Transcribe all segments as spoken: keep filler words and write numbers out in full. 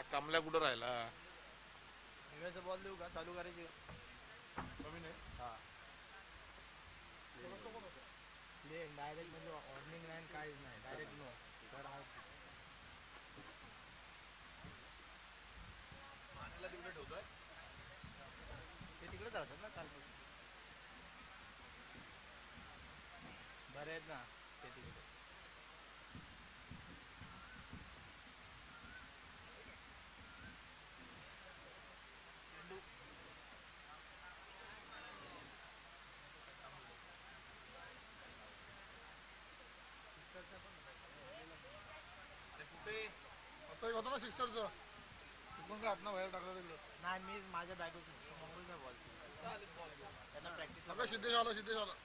कमल्या कुठं राहिला बॉल देऊ का चालू करायची कमी नाही हा डायरेक्ट म्हणजे वॉर्निंग नाही काहीच नाही डायरेक्ट नो तर तिकडे ठेवतोय ते तिकडे जातात ना काल बरे आहेत ना ते तिकडे होतं ना सिक्सरचं कोण का हातनं बाहेर टाकलं तिकडं नाही मी माझ्या बॅगच मंगळचा बॉल त्यांना प्रॅक्टिस नका सिद्धेश आला सिद्धेश आला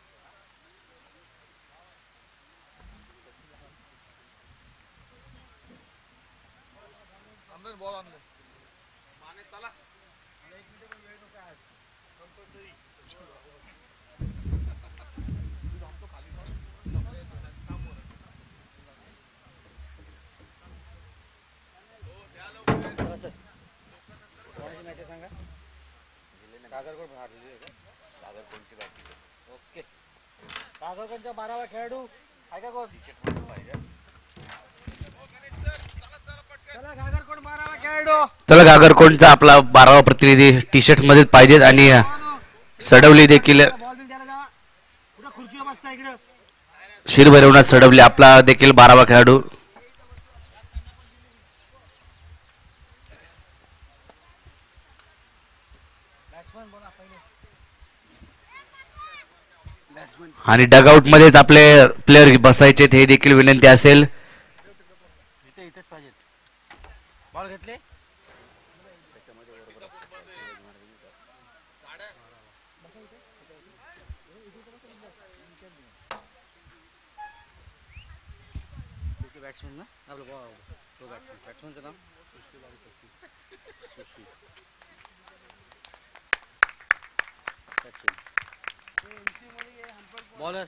आणले बॉल आणले माने चला एक मिनिट पण वेळ नका आज कंपल्सरी खाली सांगा कागरकोट भारली का कागरकोटची बॅटिंग ओके कागरकोटचा बारावा खेळाडू आहे का कोण पाहिजे चला कागरकोट बारावा खेळाडू चला कागरकोटचा आपला बारावा प्रतिनिधी टी शर्ट मध्ये पाहिजेत आणि सडवली देखील शिर भरवण्यात सडवली आपला देखील बारावा खेळाडू आणि डगआउट मध्येच आपले प्लेयर बसायचे हे देखील विनंती असेल इथे इथेच पाहिजे बॉल घेतले बॅट्समॅन ना आपलं बॅट्समॅनचं नाव बॉलर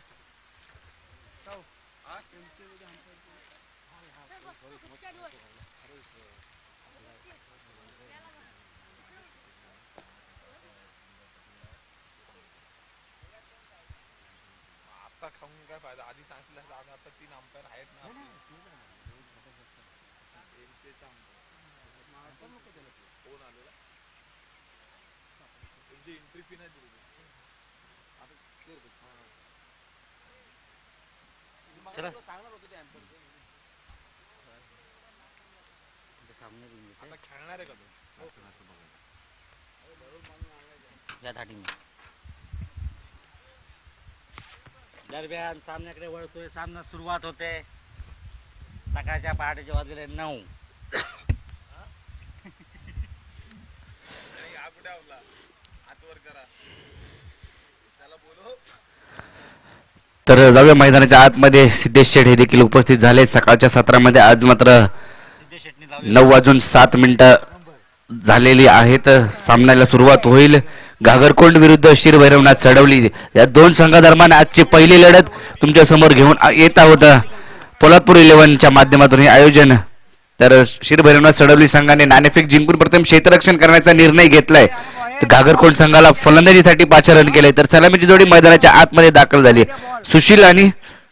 आता खाऊन काय फायदा आधी सांगितलं आता तीन अंपायर आहेत ना कोण आलेला त्यांची एंट्री फी नाही दिली खेळणार आहे का दरम्यान सामन्याकडे वळतोय सामना सुरुवात होते सकाळच्या पहाटेचे वाजले नऊ तर जाऊया मैदानाच्या आतमध्ये सिद्धेश शेठ हे देखील उपस्थित झाले सकाळच्या सत्रामध्ये आज मात्र नऊ वाजून सात मिनिटं झालेली आहेत सामन्याला सुरुवात होईल घागरकोंड विरुद्ध शिर भैरवनाथ सडवली या दोन संघादरम्यान आजची पहिली लढत तुमच्या समोर घेऊन येत आहोत पोलादपूर इलेव्हनच्या माध्यमातून हे आयोजन तर शिर भैरवनाथ सडवली संघाने नाणेफेक जिंकून प्रथम क्षेत्ररक्षण करण्याचा निर्णय घेतलाय तर घागरकोंड संघाला फलंदाजीसाठी पाचारण केले तर सलामीची जोडी मैदानाच्या आतमध्ये दाखल झाली सुशील आणि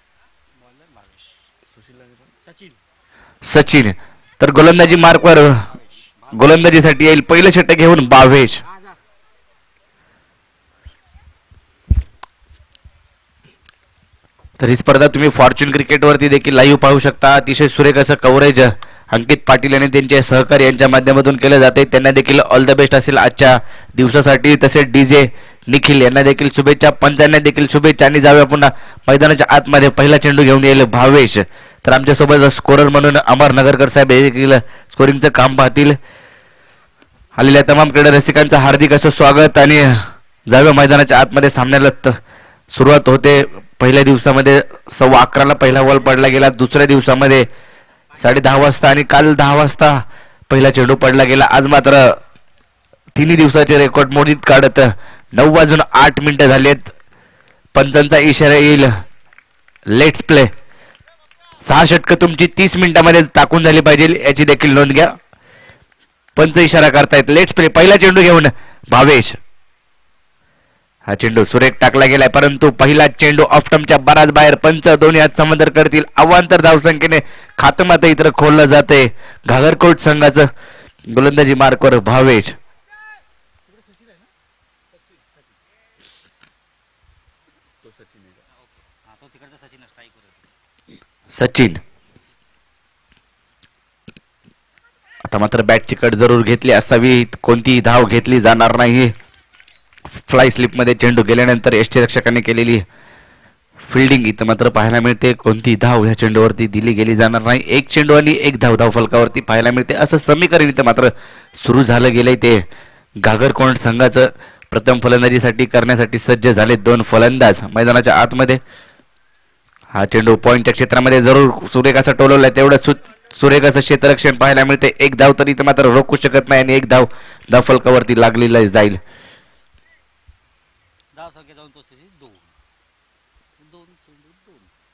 सचिन तर गोलंदाजी मार्कवर गोलंदाजीसाठी येईल पहिलं षटक घेऊन बावेश तर ही स्पर्धा तुम्ही फॉर्च्यून क्रिकेट वरती देखील लाईव्ह पाहू शकता अतिशय सुरेख असं कव्हरेज अंकित पाटील आणि त्यांचे सहकारी यांच्या माध्यमातून केले जाते त्यांना देखील ऑल द बेस्ट असेल आजच्या दिवसासाठी तसेच डीजे निखिल यांना देखील शुभेच्छा पंचांना देखील शुभेच्छा आणि जाऊया पुन्हा मैदानाच्या आतमध्ये पहिला चेंडू घेऊन येईल भावेश तर आमच्यासोबत स्कोरर म्हणून अमर नगरकर साहेब हे देखील स्कोरिंगचं काम पाहतील आलेल्या तमाम क्रीडा रसिकांचं हार्दिक असं स्वागत आणि जाऊया मैदानाच्या आतमध्ये सामन्याला सुरुवात होते पहिल्या दिवसामध्ये सव्वा अकराला पहिला बॉल पडला गेला दुसऱ्या दिवसामध्ये साडे दहा वाजता आणि काल दहा वाजता पहिला चेंडू पडला गेला आज मात्र तिन्ही दिवसाचे रेकॉर्ड मोडीत काढत नऊ वाजून आठ मिनिटं झालेत पंचांचा इशारा येईल लेट्स प्ले सहा षटकं तुमची तीस मिनिटांमध्ये टाकून झाली पाहिजे याची देखील नोंद घ्या पंच इशारा करतायत. Let's play. पहिला चेंडू घेऊन भावेश. हा चेंडू सुरेख टाकला गेलाय परंतु पहिला चेंडू ऑफटमच्या बराच बाहेर. पंच दोन्ही हात समंदर करतील. अवांतर धावसंख्येने खातमात इतर खोललं जाते. घागरकोट संघाचं गोलंदाजी मार्कवर भावेश. सचिन. आता मात्र बॅटची कट जरूर घेतली असावी. कोणतीही धाव घेतली जाणार नाही. फ्लाय स्लिप मध्ये चेंडू गेल्यानंतर यष्टीरक्षकांनी केलेली फिल्डिंग इथं मात्र पाहायला मिळते. कोणती धाव ह्या चेंडूवरती दिली गेली जाणार नाही. एक चेंडू आणि एक धाव धाव फलकावरती पाहायला मिळते. असं समीकरण इथं मात्र सुरू झालं गेलंय. ते घागरकोट संघाचं प्रथम फलंदाजीसाठी करण्यासाठी सज्ज झाले दोन फलंदाज मैदानाच्या आतमध्ये. हा चेंडू पॉइंटच्या क्षेत्रामध्ये जरूर सुरेख असं टोलवलाय. तेवढं सु सुरेख असं क्षेत्ररक्षण पाहायला मिळते. एक धाव तरी इथं मात्र रोखू शकत नाही आणि एक धाव धाव फलकावरती लागलेला जाईल. धाव संख्या जाऊन पोहोचते दोन दोन चेंडू दोन.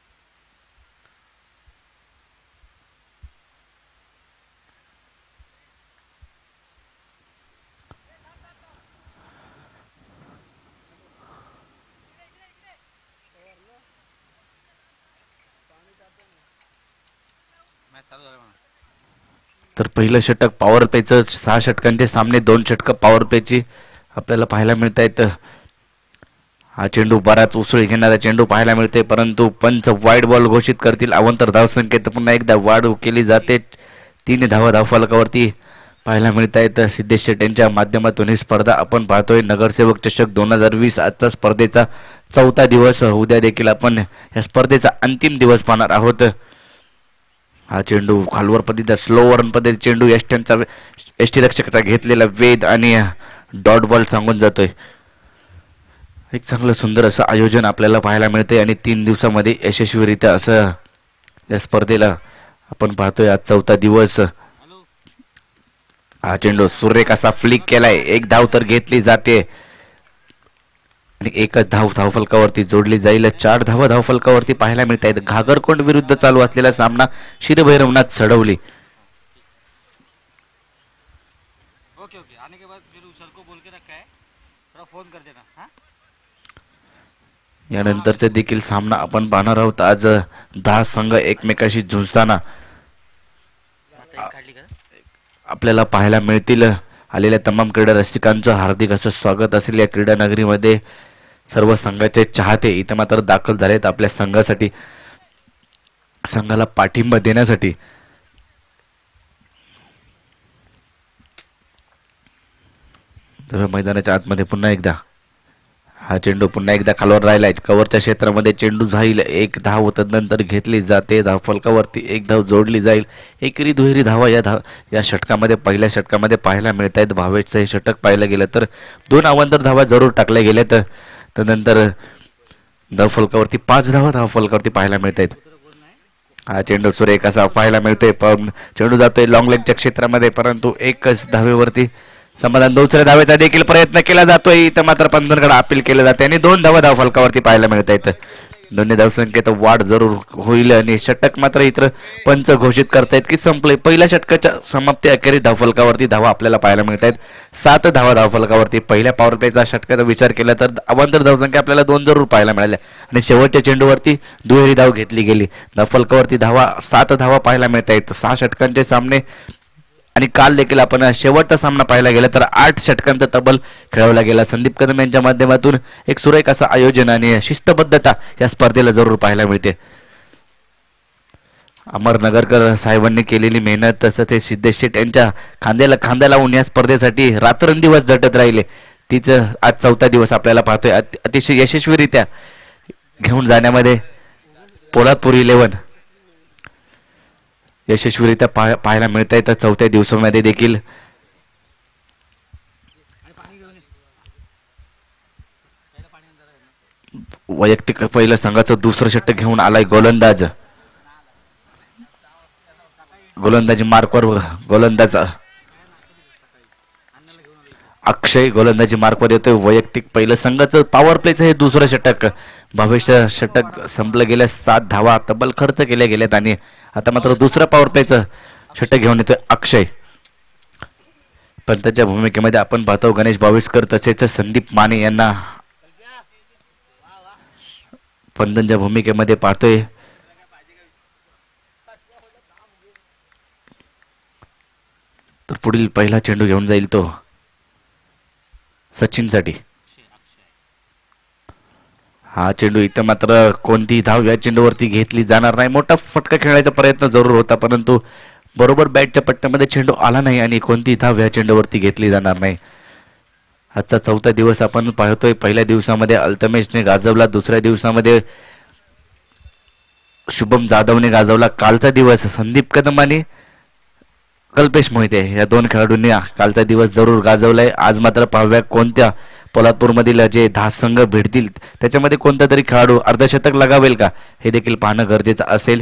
तर पहिलं षटक पॉवर प्लेचं. सहा षटकांचे सामने दोन षटकं पॉवर प्लेची आपल्याला पाहायला मिळत आहेत. हा चेंडू बराच उसळी घेणारा चेंडू पाहायला मिळते परंतु पंच वाईड बॉल घोषित करतील. अवंतर धावसंख्येत पुन्हा एकदा वाढ केली जाते. तीन धावा धावफलकावरती पाहायला मिळत आहेत. सिद्धेश शेट यांच्या माध्यमातून ही स्पर्धा आपण पाहतोय. नगरसेवक चषक दोन हजार वीस आजचा स्पर्धेचा चौथा दिवस. उद्या देखील आपण या स्पर्धेचा अंतिम दिवस पाहणार आहोत. हा चेंडू खालवर पद्धतीचा स्लो वरन पद्धती चेंडू यष्ट्यांचा यष्टीरक्षकाचा घेतलेला वेध आणि डॉट बॉल सांगून जातोय. एक चांगलं सुंदर असं आयोजन आपल्याला पाहायला मिळते आणि तीन दिवसामध्ये यशस्वीरित्या असं या स्पर्धेला आपण पाहतोय. आज चौथा दिवस. हा चेंडू सुरेख असा फ्लिक केलाय. एक धाव तर घेतली जाते आणि एकच धाव धावफलकावरती जोडली जाईल. चार धावा धावफलकावरती पाहायला मिळत आहेत. घागरकोट विरुद्ध चालू असलेला सामना शिरभैरवनाथ सडवली. ओके ओके आने के बाद फिर सर को बोल के रखा है थोड़ा फोन कर देना. हाँ यानंतरचा देखील सामना आपण पाहणार आहोत. आज दहा संघ एकमेकाशी झुंजताना आपल्याला पाहायला मिळतील. आलेल्या तमाम क्रीडा रसिकांचं हार्दिक असं स्वागत असेल या क्रीडा नगरीमध्ये. सर्व संघाचे चाहते इथं मात्र दाखल झालेत आपल्या संघासाठी, संघाला पाठिंबा देण्यासाठी. तर मैदानाच्या आतमध्ये पुन्हा एकदा हा चेंडू पुन्हा एकदा खालवर राहिलाय. कव्हरच्या क्षेत्रामध्ये चेंडू जाईल. एक धाव तदनंतर घेतली जाते. धाव फलकावरती एक धाव जोडली जाईल. एकेरी दुहेरी धावा या धाव या षटकामध्ये पहिल्या षटकामध्ये पाहायला मिळत आहेत. भावेशचं हे षटक पाहिलं गेलं तर दोन अवांतर धावा जरूर टाकल्या गेल्यात. तदनंतर धाव फलकावरती पाच धावा धाव फलकावरती पाहायला मिळत आहेत. हा चेंडू सुरेख असा पाहायला मिळतोय. पण चेंडू जातोय लॉंग लेगच्या क्षेत्रामध्ये परंतु एकच धावेवरती समाधान. दुसऱ्या धावेचा देखील प्रयत्न केला जातोय. इथं मात्र पंधराकडे अपील केलं जाते आणि दोन धावा धाव फलकावरती पाहायला मिळत आहेत. दोन्ही धावसंख्येत वाढ जरूर होईल आणि षटक मात्र इतर पंच घोषित करतायत की संपले. पहिल्या षटकाच्या समाप्ती अखेरीस धावफलकावरती धावा आपल्याला पाहायला मिळत आहेत. सात धावा धावफलकावरती. पहिल्या पॉवर प्लेचा षटकाचा विचार केला तर अवांतर धावसंख्या आपल्याला दोन जरूर पाहायला मिळाल्या आणि शेवटच्या चेंडूवरती दुहेरी धाव घेतली गेली. धावफलकावरती धावा सात धावा पाहायला मिळत आहेत. सहा षटकांचे सामने आणि काल देखील आपण शेवटचा सामना पाहायला गेला तर आठ षटकांचा तब्बल खेळवला गेला. संदीप कदम यांच्या माध्यमातून एक सुरेख असं आयोजन आणि शिस्तबद्धता या स्पर्धेला जरूर पाहायला मिळते. अमर नगरकर साहेबांनी केलेली मेहनत तसंच ते सिद्धेश शेट यांच्या खांद्याला खांदा लावून या स्पर्धेसाठी रात्रंदिवस झटत राहिले. तिचं आज चौथा दिवस आपल्याला पाहतोय. अतिशय यशस्वीरित्या घेऊन जाण्यामध्ये पोलादपूर इलेव्हन यशस्वीरित्या पाह पाहायला मिळत आहे. तर चौथ्या दिवसामध्ये देखील वैयक्तिक पहिलं संघाचं दुसरं षटक घेऊन आलाय गोलंदाज. गोलंदाजी मार्कवर गोलंदाज अक्षय गोलंदाजी मार्कवर येतोय. वैयक्तिक पहिलं संघाचं पॉवर प्लेचं हे दुसरं षटक. भविष्य षटक संपलं गेल्या सात धावा तब्बल खर्च केल्या गेल्यात आणि आता मात्र दुसरं पॉवर प्लेचं षटक घेऊन येतोय अक्षय. पंताच्या भूमिकेमध्ये आपण पाहतो गणेश बाविस्कर तसेच संदीप माने यांना पंतांच्या भूमिकेमध्ये पाहतोय. तर पुढील पहिला चेंडू घेऊन जाईल तो सचिनसाठी. हा चेंडू इथं मात्र कोणती धाव या चेंडूवरती घेतली जाणार नाही. मोठा फटका खेळायचा प्रयत्न जरूर होता परंतु बरोबर बॅटच्या पट्ट्यामध्ये चेंडू आला नाही आणि कोणती धाव या चेंडूवरती घेतली जाणार नाही. आजचा चौथा दिवस आपण पाहतोय. पहिल्या दिवसामध्ये अल्तमेशने गाजवला, दुसऱ्या दिवसामध्ये शुभम जाधवने गाजवला. कालचा दिवस संदीप कदम आणि कल्पेश मोहिते या दोन खेळाडूंनी कालचा दिवस जरूर गाजवलाय. आज मात्र पाहूया कोणत्या पोलादपूरमधील जे दहा संघ भेटतील त्याच्यामध्ये कोणता तरी खेळाडू अर्धशतक लगावेल का हे देखील पाहणं गरजेचं असेल.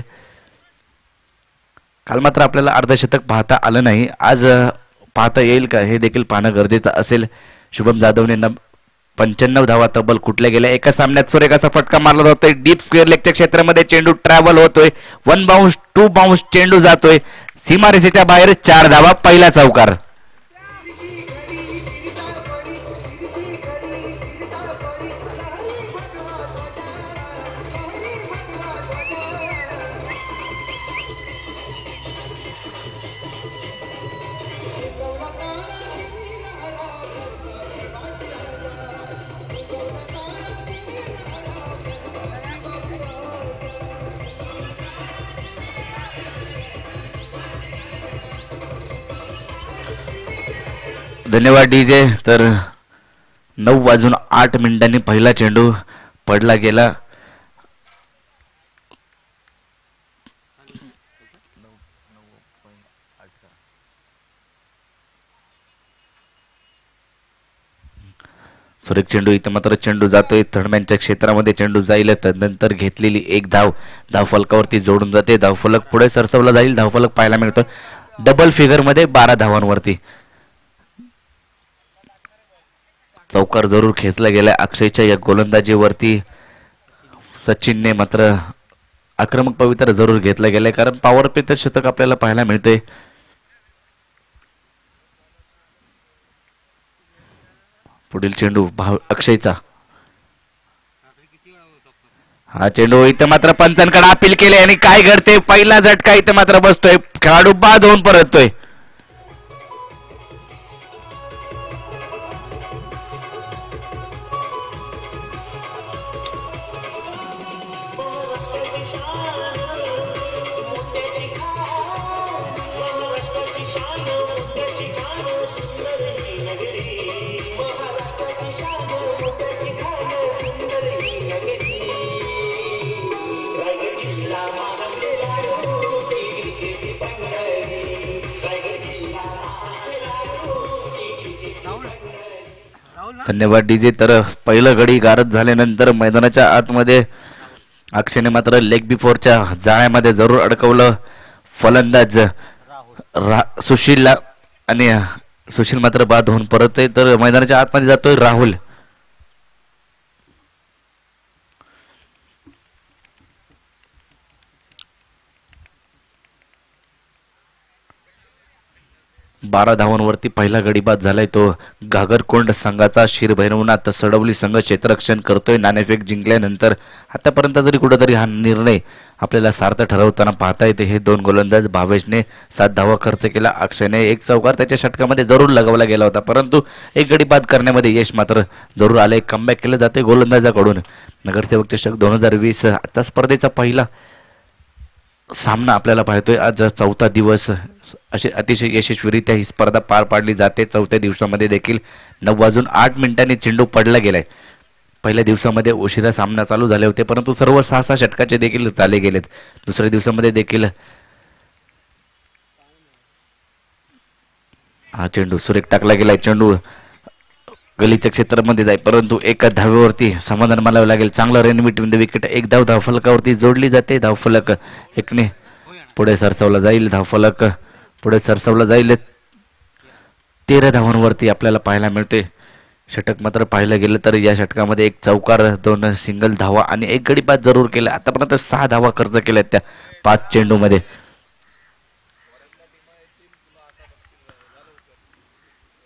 काल मात्र आपल्याला अर्धशतक पाहता आलं नाही, आज पाहता येईल का हे देखील पाहणं गरजेचं असेल. शुभम जाधवने न पंच्याण्णव धावा तब्बल कुठल्या गेल्या. एका सामन्यात सुरेख असा फटका मारला जातोय. डीप स्क्वेअर लेगच्या क्षेत्रामध्ये चेंडू ट्रॅव्हल होतोय. वन बाउन्स टू बाउन्स चेंडू जातोय सीमारेषेच्या बाहेर. चार धावा, पहिला चौकार. धन्यवाद डीजे. तर नऊ वाजून आठ मिनिटांनी पहिला चेंडू पडला गेला. सुरेख चेंडू इथं मात्र चेंडू जातोय थर्डमॅनच्या क्षेत्रामध्ये. चेंडू जाईल नंतर घेतलेली एक धाव धाव फलकावरती जोडून जाते. धावफलक पुढे सरसवला जाईल. धावफलक पाहायला मिळतो डबल फिगर मध्ये बारा धावांवरती. चौकार जरूर खेचला गेला अक्षयच्या या गोलंदाजीवरती. सचिनने मात्र आक्रमक पवित्र जरूर घेतला गेलाय कारण पॉवर प्ले तर शतक आपल्याला पाहायला मिळते. पुढील चेंडू भाव अक्षयचा. हा चेंडू इथं मात्र पंचांकडे अपील केले आणि काय घडते पहिला झटका इथं मात्र बसतोय. खेळाडू बाद होऊन परततोय. धन्यवाद डीजे. तर पहिलं गडी गारद झाल्यानंतर मैदानाच्या आतमध्ये अक्षयने मात्र लेग बिफोरच्या जाळ्यामध्ये जरूर अडकवलं फलंदाज सुशीलला आणि सुशील मात्र बाद होऊन परत आहे. तर मैदानाच्या आतमध्ये जातोय राहुल. बारा धावांवरती पहिला गडी बाद झालाय तो घागरकोंड संघाचा. शिरभैरवनाथ सडवली संघ क्षेत्ररक्षण करतोय नाणेफेक जिंकल्यानंतर. आतापर्यंत जरी कुठेतरी हा निर्णय आपल्याला सार्थ ठरवताना पाहता येते. हे दोन गोलंदाज भावेशने सात धावा खर्च केला. अक्षयने एक चौकार त्याच्या षटकामध्ये जरूर लगावला गेला होता परंतु एक गडी बाद करण्यामध्ये यश मात्र जरूर आले. कमबॅक केलं जाते गोलंदाजाकडून. नगरसेवक चषक दोन हजार वीस आता स्पर्धेचा पहिला सामना आपल्याला पाहतोय. आज चौथा दिवस असे अतिशय यशस्वीरित्या ही स्पर्धा पार पाडली जाते. चौथ्या दिवसामध्ये देखील नऊ वाजून आठ मिनिटांनी चेंडू पडला गेलाय. पहिल्या दिवसामध्ये उशिरा सामना चालू झाले होते परंतु सर्व सहा सहा षटकाचे देखील चाले गेलेत. दुसऱ्या दिवसामध्ये देखील हा चेंडू सुरेख टाकला गेलाय. चेंडू गलीच्या क्षेत्रामध्ये जाईल परंतु एका धावेवरती समाधान मानावे लागेल. चांगला रन बिटवीन द विकेट. एक धाव धावफलकावरती जोडली जाते. धावफलक एकने पुढे सरसवला जाईल. धावफलक पुढे सरसवला जाईल. तेरा धावांवरती आपल्याला पाहायला मिळते. षटक मात्र पाहिलं गेलं तर या षटकामध्ये एक चौकार, दोन सिंगल धावा आणि एक गडी बाद जरूर केला. आतापर्यंत सहा धावा खर्च केल्या त्या पाच चेंडूमध्ये.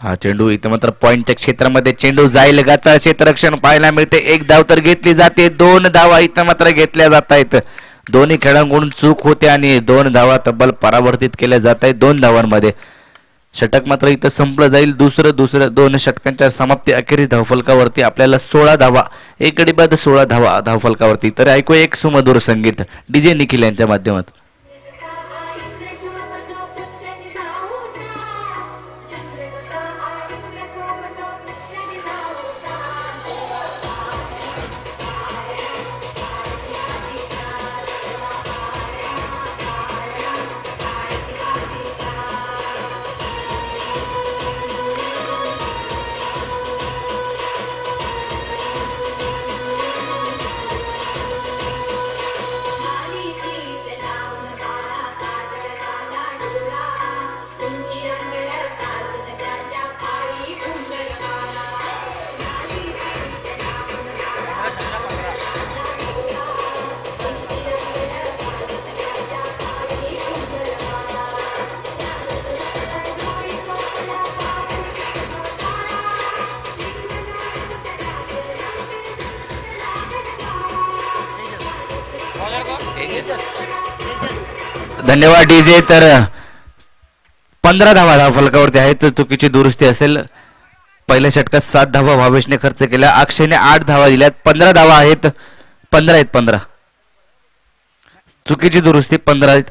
हा चेंडू इथं मात्र पॉइंटच्या क्षेत्रामध्ये चेंडू जाईल गाचा क्षेत्ररक्षण पाहायला मिळते. एक धाव तर घेतली जाते. दोन धावा इथं मात्र घेतल्या जात आहेत. दोन्ही खेळाडूंकडून चूक होते आणि दोन धावा तब्बल परावर्तित केल्या जात आहेत. दोन धावांमध्ये षटक मात्र इथं संपलं जाईल. दुसरं दुसरं दोन षटकांच्या समाप्ती अखेरीस धावफलकावरती आपल्याला सोळा धावा एक गडी बाद सोळा धावा धावफलकावरती. तर ऐकू एक सुमधुर संगीत डीजे निखिल यांच्या माध्यमातून. धन्यवाद डीजे. तर पंधरा धावा धावफलकावरती आहेत. चुकीची दुरुस्ती असेल. पहिल्या षटकात सात धावा भावेशने खर्च केल्या. अक्षयने आठ धावा दिल्यात. पंधरा धावा आहेत. पंधरा आहेत पंधरा. चुकीची दुरुस्ती पंधरा आहेत.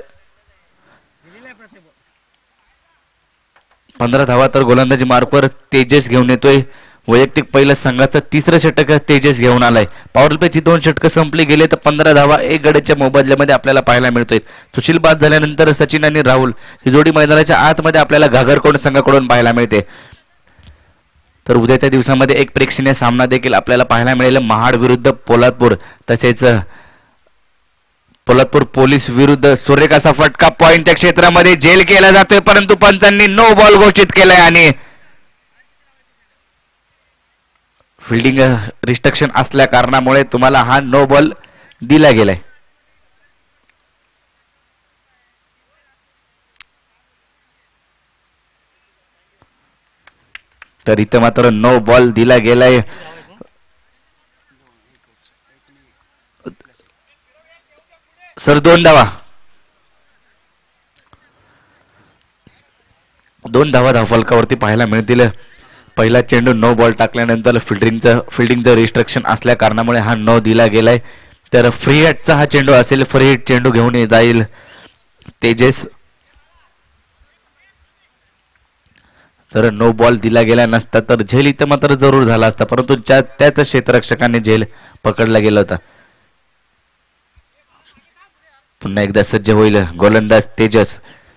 पंधरा धावा तर गोलंदाजी मार्कवर तेजस घेऊन येतोय. वैयक्तिक पहिलं संघाचं तिसरं षटक तेजस घेऊन आलाय. पॉवर प्लेची दोन षटकं संपली गेले तर पंधरा धावा एक गड्याच्या मोबदल्यामध्ये आपल्याला पाहायला मिळतोय. सुशील बाद झाल्यानंतर सचिन आणि राहुल ही जोडी मैदानाच्या आतमध्ये आपल्याला घागरकोंड संघाकडून पाहायला मिळते. तर उद्याच्या दिवसामध्ये एक प्रेक्षणीय सामना देखील आपल्याला पाहायला मिळेल. महाड विरुद्ध पोलादपूर. तसेच पोलादपूर पोलीस विरुद्ध सूर्यकाचा फटका पॉइंटच्या क्षेत्रामध्ये झेल केला जातोय परंतु पंचांनी नो बॉल घोषित केलाय आणि फिल्डिंग रिस्ट्रिक्शन असल्या कारणामुळे तुम्हाला हा नो बॉल दिला गेलाय. तर इथं मात्र नो बॉल दिला गेलाय. सर दोन धावा दोन धावा धावफलकावरती पाहायला मिळतील. पहिला चेंडू नो बॉल टाकल्यानंतर फिल्डिंगचं फिल्डिंगचं रिस्ट्रिक्शन असल्या कारणामुळे हा नो दिला गेलाय. तर फ्री हिटचा हा चेंडू असेल. फ्री हिट चेंडू घेऊन जाईल तेजस. तर नो बॉल दिला गेला नसता तर झेल इथं मात्र जरूर झाला असता परंतु त्याच क्षेत्ररक्षकाने झेल पकडला गेला होता. पुन्हा एकदा सज्ज होईल गोलंदाज तेजस.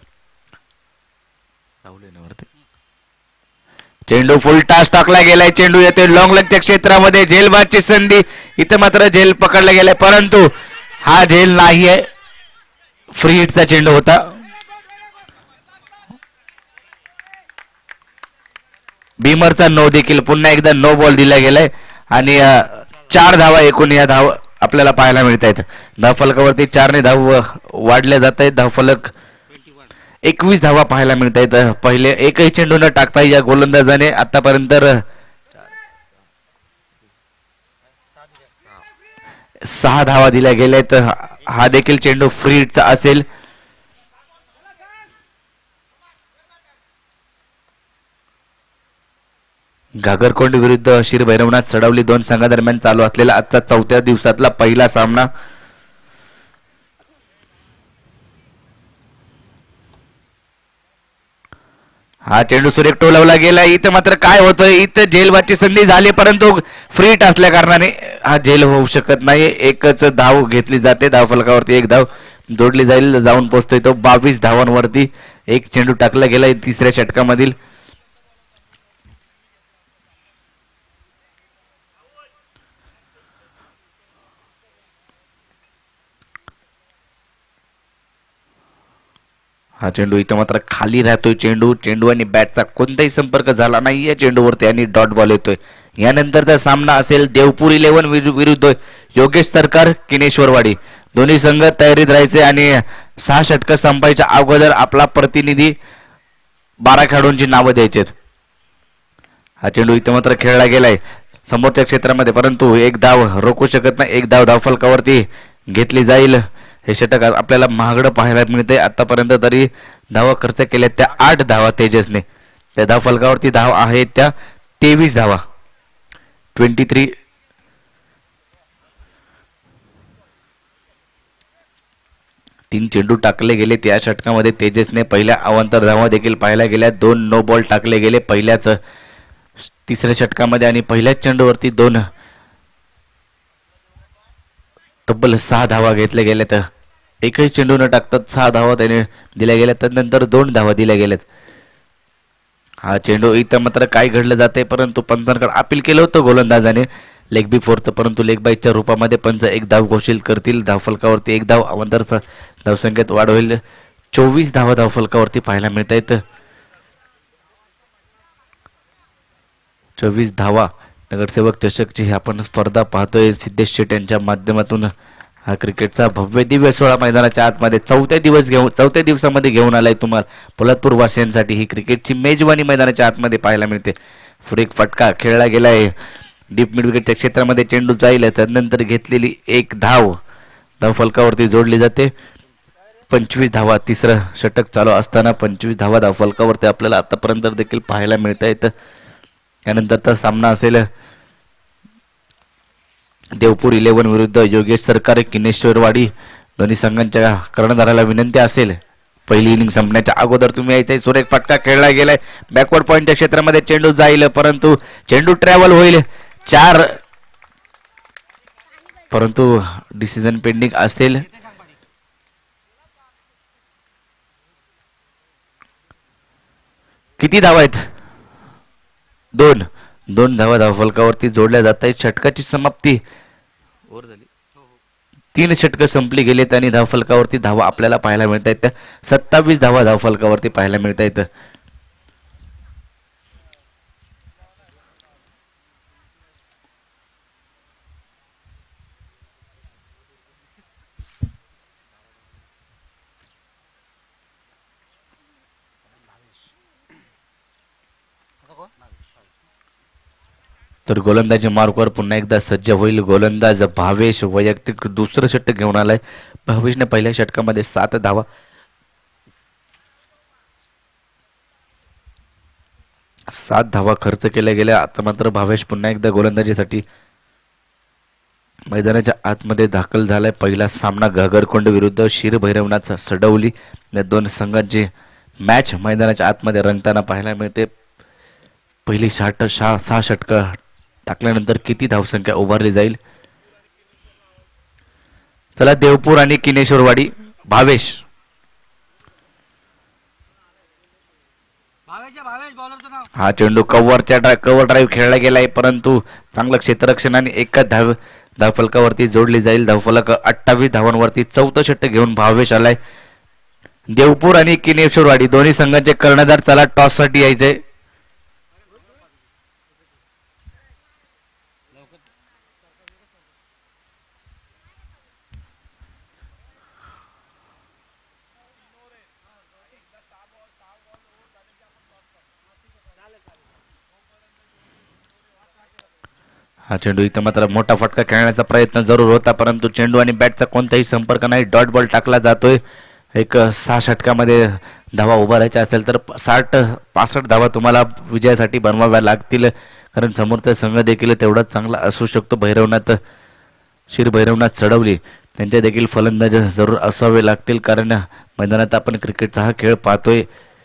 चेंडू फुल टास टाकला गेलाय. चेंडू येतोय लॉंग लेगच्या क्षेत्रामध्ये. झेलबादची संधी. इथं मात्र झेल पकडला गेलाय परंतु हा झेल नाहीये. फ्री हिटचा चेंडू होता. भीमरचा नो देखील पुन्हा एकदा नो बॉल दिला गेलाय आणि चार धावा एकूण या धाव आपल्याला पाहायला मिळत आहेत. धावफलकावरती चारने धाव वाढल्या जात आहेत. धावफलक एकवीस धावा पाहायला मिळत आहेत. पहिले एकही चेंडू न टाकता या गोलंदाजाने आतापर्यंत सहा धावा दिल्या गेल्या आहेत. हा देखील चेंडू फ्री हिटचा असेल. घागरकोंड विरुद्ध शिरभैरवनाथ सडवली दोन संघादरम्यान चालू असलेला आजचा चौथ्या दिवसातला पहिला सामना. हा चेंडू सुरेख टोलवला गेला. इथं मात्र काय होतं. इथं झेलबादची संधी झाली परंतु फ्री हिट असल्या कारणाने हा झेल होऊ शकत नाही. एकच धाव घेतली जाते. धावफलकावरती एक धाव जोडली जाईल. जाऊन पोहोचतोय तो बावीस धावांवरती. एक चेंडू टाकला गेला तिसऱ्या षटकामधील. हा चेंडू इथं मात्र खाली राहतोय. चेंडू चेंडू आणि बॅटचा कोणताही संपर्क झाला नाही या चेंडूवरती आणि डॉट बॉल येतोय. यानंतरचा सामना असेल देवपूर इलेव्हन विरुद्ध योगेश सरकार किनेश्वरवाडी. दोन्ही संघ तयारीत राहायचे आणि सहा षटकं संपायच्या अगोदर आपला प्रतिनिधी बारा खेळाडूंची नावं द्यायचे. हा चेंडू इथे मात्र खेळला गेलाय समोरच्या क्षेत्रामध्ये, परंतु एक धाव रोखू शकत नाही. एक धाव धावफलकावरती घेतली जाईल. हे षटक आपल्याला महागडं पाहायला मिळते. आतापर्यंत तरी धावा खर्च केल्या त्या आठ धावा तेजसने. त्या धावफलकावरती धाव आहेत त्या तेवीस धावा. ट्वेंटी थ्री तीन चेंडू टाकले गेले त्या षटकामध्ये. तेजसने पहिल्या अवांतर धावा देखील पाहायला गेल्या. दोन नो बॉल टाकले गेले पहिल्याच तिसऱ्या षटकामध्ये आणि पहिल्याच चेंडूवरती दोन तब्बल सहा धावा घेतल्या गेल्यात. एकही चेंडू न टाकतात सहा धावा त्याने दिल्या गेल्या. त्यानंतर दोन धावा दिल्या गेल्यात. हा चेंडू इथं मात्र काय घडलं जाते, परंतु पंचांकडे अपील केलं होतं गोलंदाजाने लेग बी फोर्थ, परंतु लेग बाईच्या रूपामध्ये पंच एक धाव घोषित करतील. धावफलकावरती एक धाव अवंतर धावसंख्येत वाढ होईल. चोवीस धावा धावफलकावरती पाहायला मिळत आहेत. चोवीस धावा नगरसेवक चषकची आपण स्पर्धा पाहतोय सिद्धेश शेट यांच्या माध्यमातून. हा क्रिकेटचा भव्य दिव्य सोहळा मैदानाच्या आतमध्ये चौथ्या दिवस घेऊन चौथ्या दिवसामध्ये घेऊन आलाय तुम्हाला पोलादपूर वासियांसाठी. ही क्रिकेटची मेजवानी मैदानाच्या आतमध्ये पाहायला मिळते. पुढे फटका खेळला गेलाय डीप मिड विकेटच्या क्षेत्रामध्ये. चेंडू जाईल त्यानंतर घेतलेली एक धाव धावफलकावरती जोडली जाते. पंचवीस धावा तिसरं षटक चालू असताना पंचवीस धावा धावफलकावरती आपल्याला आतापर्यंत देखील पाहायला मिळत आहेत. यानंतरचा सामना असेल देवपूर इलेव्हन विरुद्ध योगेश सरकार किनेश्वरवाडी. दोन्ही संघांच्या कर्णधाराला विनंती असेल पहिली इनिंग संपण्याच्या अगोदर तुम्ही यायचंय. सुरेख फटका खेळला गेलाय बॅकवर्ड पॉइंटच्या क्षेत्रामध्ये. चेंडू जाईल परंतु चेंडू ट्रॅव्हल होईल चार, परंतु डिसिजन पेंडिंग असेल. किती धावा आहेत? दोन दोन धावा धावफलकावरती जोडल्या जात आहेत. षटकाची समाप्ती तीन षटकं संपली गेलीत आणि धावफलकावरती धावा आपल्याला पाहायला मिळत आहेत. त्या सत्तावीस धावा धावफलकावरती पाहायला मिळत आहेत. तर गोलंदाजी मार्कवर पुन्हा एकदा सज्ज होईल गोलंदाज भावेश. वैयक्तिक दुसरं षटक घेऊन आलाय भावेशने. पहिल्या षटकामध्ये सात धावा सात धावा खर्च केल्या गेल्या. आता मात्र भावेश पुन्हा एकदा गोलंदाजीसाठी मैदानाच्या आतमध्ये दाखल झालाय. पहिला सामना घागरकोंड विरुद्ध शिर भैरवनाथ सडवली या दोन संघांची मॅच मैदानाच्या आतमध्ये रंगताना पाहायला मिळते. पहिली षट सहा सहा षटकं टाकल्यानंतर किती धावसंख्या उभारली जाईल? चला देवपूर आणि किनेश्वरवाडी. भावेश हा चेंडू कव्हरच्या ड्राय कव्हर ड्राईव्ह खेळला गेलाय, परंतु चांगलं क्षेत्ररक्षण आणि एका धाव धावफलकावरती जोडली जाईल. धावफलक अठ्ठावीस धावांवरती चौथं षटक घेऊन भावेश आलाय. देवपूर आणि किनेश्वरवाडी दोन्ही संघांचे कर्णधार चला टॉस साठी यायचे. हा चेंडू इथं मात्र मोठा फटका खेळण्याचा प्रयत्न जरूर होता, परंतु चेंडू आणि बॅटचा कोणताही संपर्क नाही. डॉट बॉल टाकला जातोय. एक सहा षटकामध्ये धावा उभारायच्या असेल तर साठ पासष्ट धावा तुम्हाला विजयासाठी बनवाव्या लागतील, कारण समोरचा संघ देखील तेवढाच चांगला असू शकतो. भैरवनाथ शिर भैरवनाथ चढवली त्यांच्या देखील फलंदाज जरूर असावे लागतील, कारण मैदानात आपण क्रिकेटचा हा खेळ पाहतोय.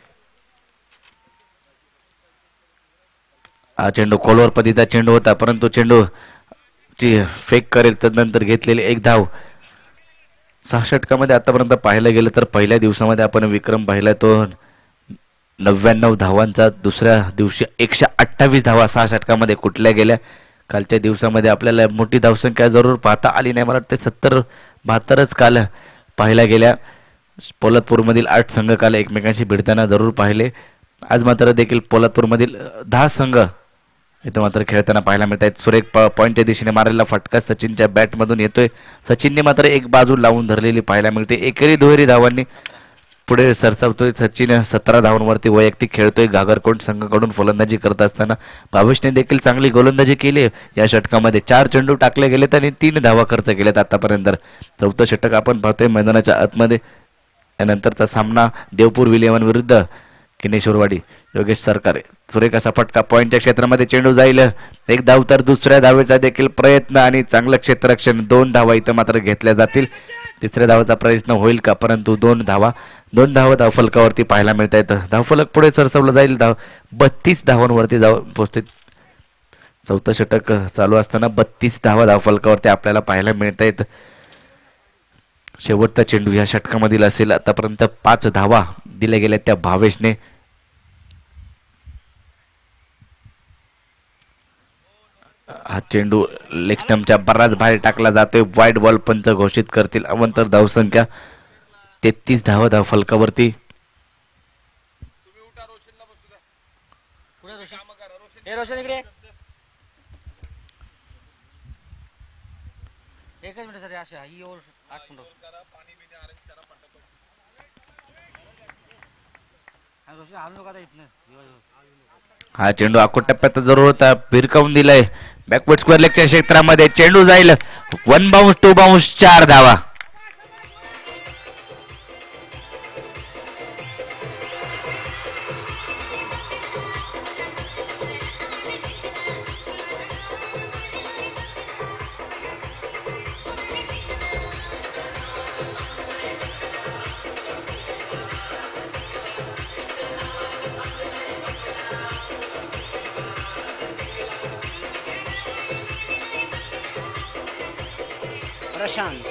हा चेंडू खोलवर पतीचा चेंडू होता, परंतु चेंडू ची फेक करेल तदनंतर घेतलेली एक धाव. सहा षटकामध्ये आतापर्यंत पाहायला गेलं तर पहिल्या दिवसामध्ये आपण विक्रम पाहिला तो नव्याण्णव धावांचा. दुसऱ्या दिवशी एकशे अठ्ठावीस धावा सहा षटकामध्ये कुठल्या गेल्या. कालच्या दिवसामध्ये आपल्याला मोठी धावसंख्या जरूर पाहता आली नाही. मला वाटते सत्तर बहात्तरच काल पाहायला गेल्या. पोलादपूरमधील आठ संघ काल एकमेकांशी भिडताना जरूर पाहिले. आज मात्र देखील पोलादपूरमधील दहा संघ इथं मात्र खेळताना पाहायला मिळत आहेत. सुरेख पॉईंटच्या दिशेने मारलेला फटका सचिनच्या बॅटमधून येतोय. सचिनने मात्र एक बाजू लावून धरलेली पाहायला मिळते. एकेरी दुहेरी धावांनी पुढे सरसावतोय सचिन. सतरा धावांवरती वैयक्तिक खेळतोय. घागरकोट संघाकडून फलंदाजी करत असताना भावेशने देखील चांगली गोलंदाजी केली या षटकामध्ये. चार चेंडू टाकले गेलेत आणि तीन धावा खर्च केलेत आतापर्यंत. चौथं षटक आपण पाहतोय मैदानाच्या आतमध्ये. यानंतरचा सामना देवपूर विलियमन विरुद्ध किनेश्वरवाडी. योगेश सरकारे सुरेख असा फटका पॉईंटच्या क्षेत्रामध्ये चेंडू जाईल. एक धाव तर दुसऱ्या धावेचा देखील प्रयत्न आणि चांगलं क्षेत्ररक्षण. दोन धावा इथं मात्र घेतल्या जातील. तिसऱ्या धावाचा प्रयत्न होईल का, परंतु दोन धावा दोन धावा धावफलकावरती पाहायला मिळत आहेत. धावफलक पुढे सरसवलं जाईल. धाव बत्तीस धावांवरती धाव पोहोचते. चौथं षटक चालू असताना बत्तीस धावा धावफलकावरती आपल्याला पाहायला मिळत आहेत. शेवटचा चेंडू या षटकामधील असेल. आतापर्यंत पाच धावा दिल्या गेल्या त्या भावेशने. हा चेंडू लेग स्टंपच्या बराच बाहेर टाकला जातोय. वाईड बॉल पंच घोषित करतील. अवंतर धावसंख्या तेहतीस धावा धाव फलकावरती. तुम्ही उठा, रोशनला बसू द्या. पुढे रोशन. कामं करा, रोशन. हे रोशन इकडे. एकच मिनिट सर. अशा ही ओव्हर आठ मिनिट. करा, पाणी बिणी अरेंज करा पटापट. आणि रोशन हालू नका आता इथनं. हा चेंडू आखूड टप्प्यात जरूर होता. भिरकावून दिलाय बॅकवर्ड स्क्वेअर लेगच्या क्षेत्रामध्ये. चेंडू जाईल. वन बाउन्स टू बाउन्स चार धावा. प्रशांत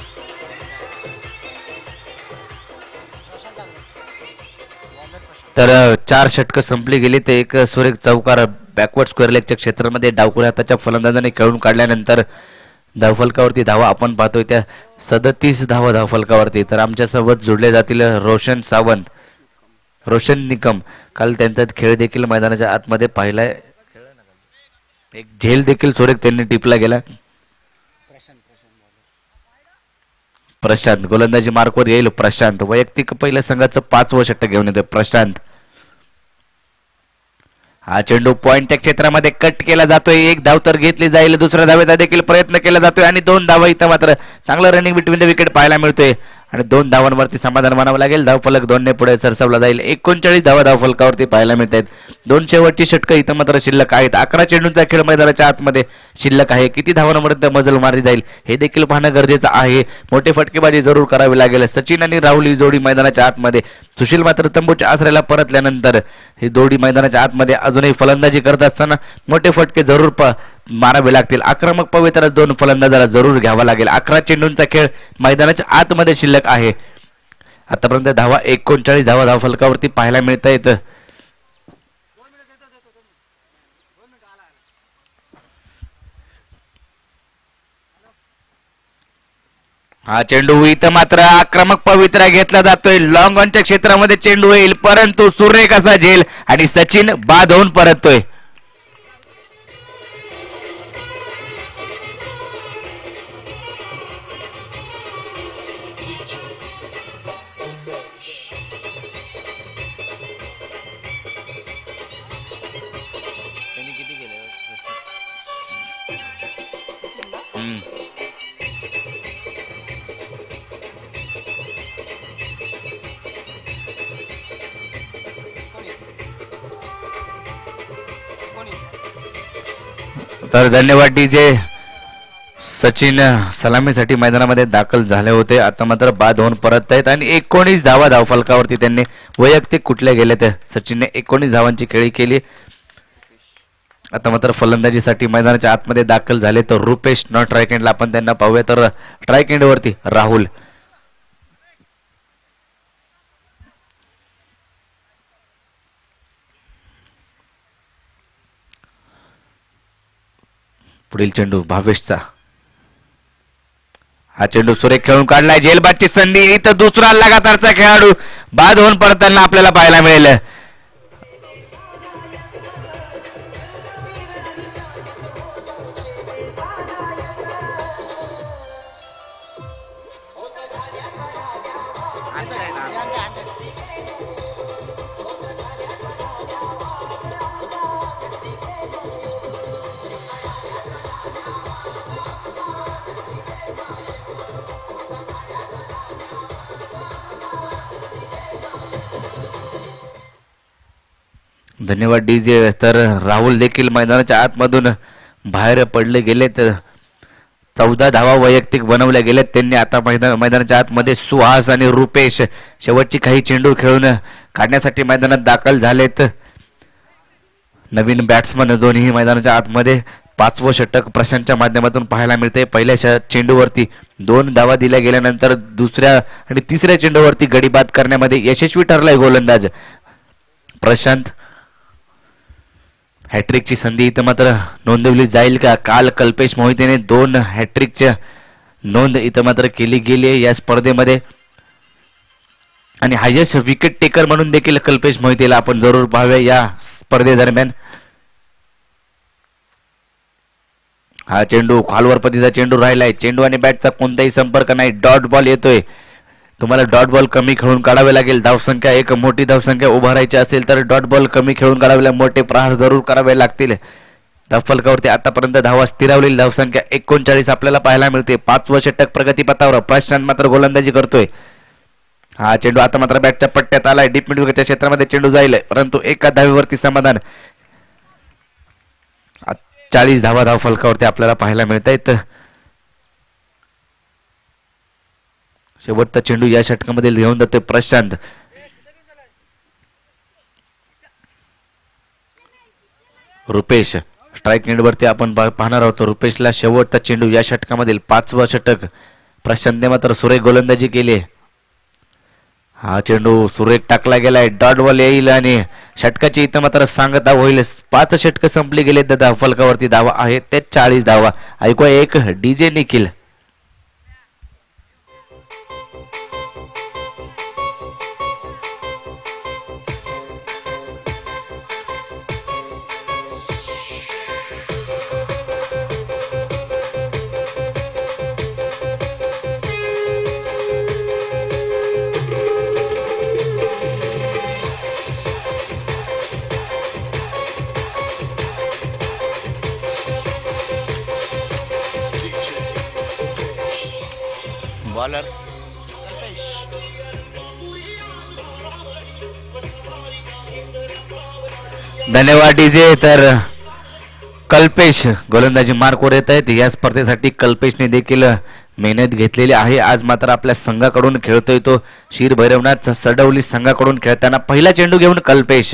तर चार षटकं संपली गेली. ते एक सुरेख चौकार बॅकवर्ड स्क्वेअर लेगच्या क्षेत्रामध्ये डावखुऱ्या हाताच्या फलंदाजाने खेळून काढल्यानंतर धावफलकावरती धावा आपण पाहतोय त्या सदतीस धावा धावफलकावरती. तर आमच्यासोबत जोडले जातील रोशन सावंत, रोशन निकम. काल त्यांचा खेळ देखील मैदानाच्या आतमध्ये पाहिलाय. एक झेल देखील सुरेख त्यांनी टिपला गेला. प्रशांत गोलंदाजी मार्कवर येईल. प्रशांत वैयक्तिक पहिल्या संघाचं पाचवं षटक घेऊन येते प्रशांत. हा चेंडू पॉइंटच्या क्षेत्रामध्ये कट केला जातोय. एक धाव तर घेतली जाईल. दुसऱ्या धावेचा देखील प्रयत्न केला जातोय आणि दोन धावा इथं मात्र चांगलं रनिंग बिटवीन द विकेट पाहायला मिळतोय आणि दोन धावांवरती समाधान मानावं लागेल. धावफलक दोनने पुढे सरसावला जाईल. एकोणचाळीस धावा धावफलकावरती पाहायला मिळत आहेत. दोन शेवटची षटकं इथं मात्र शिल्लक आहेत. अकरा चेंडूंचा खेळ मैदानाच्या आतमध्ये शिल्लक आहे. किती धावांपर्यंत मजल मारली जाईल हे देखील पाहणं गरजेचं आहे. मोठे फटकेबाजी जरूर करावी लागेल. सचिन आणि राहुल ही जोडी मैदानाच्या आतमध्ये. सुशील मात्र तंबूच्या आसऱ्याला परतल्यानंतर ही जोडी मैदानाच्या आतमध्ये अजूनही फलंदाजी करत असताना मोठे फटके जरूर प मारावे लागतील. आक्रमक पवित्रा दोन फलंदाजाला जरूर घ्यावा लागेल. अकरा चेंडूंचा खेळ मैदानाच्या आतमध्ये शिल्लक आहे. आतापर्यंत धावा एकोणचाळीस धावा धावफलकावरती पाहायला मिळत आहेत. हा चेंडू इथं मात्र आक्रमक पवित्रा घेतला जातोय. लॉंग ऑनच्या क्षेत्रामध्ये चेंडू येईल, परंतु सुरेख असा झेल आणि सचिन बाद होऊन परततोय. तर धन्यवाद डीजे. सचिन सलामीसाठी मैदानामध्ये दाखल झाले होते. आता मात्र बाद होऊन परत आहेत आणि एकोणीस धावा धावफलकावरती त्यांनी वैयक्तिक कुठल्या गेलेत. सचिनने एकोणीस धावांची खेळी केली. आता मात्र फलंदाजीसाठी मैदानाच्या आतमध्ये दाखल झाले तर रुपेश न ट्रायकेंडला आपण त्यांना पाहूया. तर ट्रायकेंडवरती राहुल. पुढील चेंडू भावेशचा. हा चेंडू सुरेख खेळून काढलाय. झेलबादची संधी. इथं दुसरा लगातारचा खेळाडू बाद होऊन परताना आपल्याला पाहायला मिळेल. धन्यवाद डीजे. तर राहुल देखील मैदानाच्या आतमधून बाहेर पडले गेले. तर चौदा धावा वैयक्तिक बनवल्या गेल्यात त्यांनी. आता मैदान मैदानाच्या आतमध्ये सुहास आणि रुपेश शेवटची काही चेंडू खेळून काढण्यासाठी मैदानात दाखल झालेत. नवीन बॅट्समन दोन्ही मैदानाच्या आतमध्ये. पाचवं षटक प्रशांतच्या माध्यमातून पाहायला मिळते. पहिल्या चेंडूवरती दोन धावा दिल्या गेल्यानंतर दुसऱ्या आणि तिसऱ्या चेंडूवरती गडी बाद करण्यामध्ये यशस्वी ठरलाय गोलंदाज प्रशांत. हॅट्रिकची संधी इथं मात्र नोंदवली जाईल का? काल कल्पेश मोहितेने दोन हॅट्रिकच्या नोंद इथं मात्र केली गेली आहे या स्पर्धेमध्ये. आणि हायेस्ट विकेट टेकर म्हणून देखील कल्पेश मोहितेला आपण जरूर पाहावे या स्पर्धेदरम्यान. हा चेंडू खालवर पतीचा चेंडू राहिलाय. चेंडू आणि बॅटचा कोणताही संपर्क नाही. डॉट बॉल येतोय. तुम्हाला डॉट बॉल कमी खेळून काढावे लागेल. धावसंख्या एक मोठी धावसंख्या उभारायची असेल तर डॉट बॉल कमी खेळून काढावे, मोठे प्रहार जरूर करावे लागतील. धावफलकावरती आतापर्यंत धावा स्थिरावलेली धावसंख्या एकोणचाळीस आपल्याला पाहायला मिळते. पाचवं षटक प्रगतीपथावर. प्रशांत मात्र गोलंदाजी करतोय. हा चेंडू आता मात्र बॅटच्या पट्ट्यात आलाय. डीप मिड विकेटच्या क्षेत्रामध्ये चेंडू जाईल, परंतु एका धावेवरती समाधान. चाळीस धावा धावफलकावरती आपल्याला पाहायला मिळत आहेत. शेवटचा चेंडू या षटकामध्ये घेऊन जातोय प्रशांत. रुपेश स्ट्राईक नेटवरती आपण पाहणार आहोत. रुपेशला शेवटचा चेंडू या षटकामधील पाचवा षटक. प्रशांतने मात्र सुरेख गोलंदाजी केली. हा चेंडू सुरेख टाकला गेलाय. डॉट बॉल येईल आणि षटकाची इथं मात्र सांगता होईल. पाच षटक संपली गेले. धावा फलकावरती धावा आहेत ते चाळीस धावा. ऐकूया एक डीजे निखिल. बॉलर धन्यवाद डीजे. तर कल्पेश गोलंदाजी मार्कवर येत आहेत. या स्पर्धेसाठी कल्पेशने देखील मेहनत घेतलेली आहे. आज मात्र आपल्या संघाकडून खेळतोय तो शीर भैरवनाथ सडवली संघाकडून खेळताना. पहिला चेंडू घेऊन कल्पेश.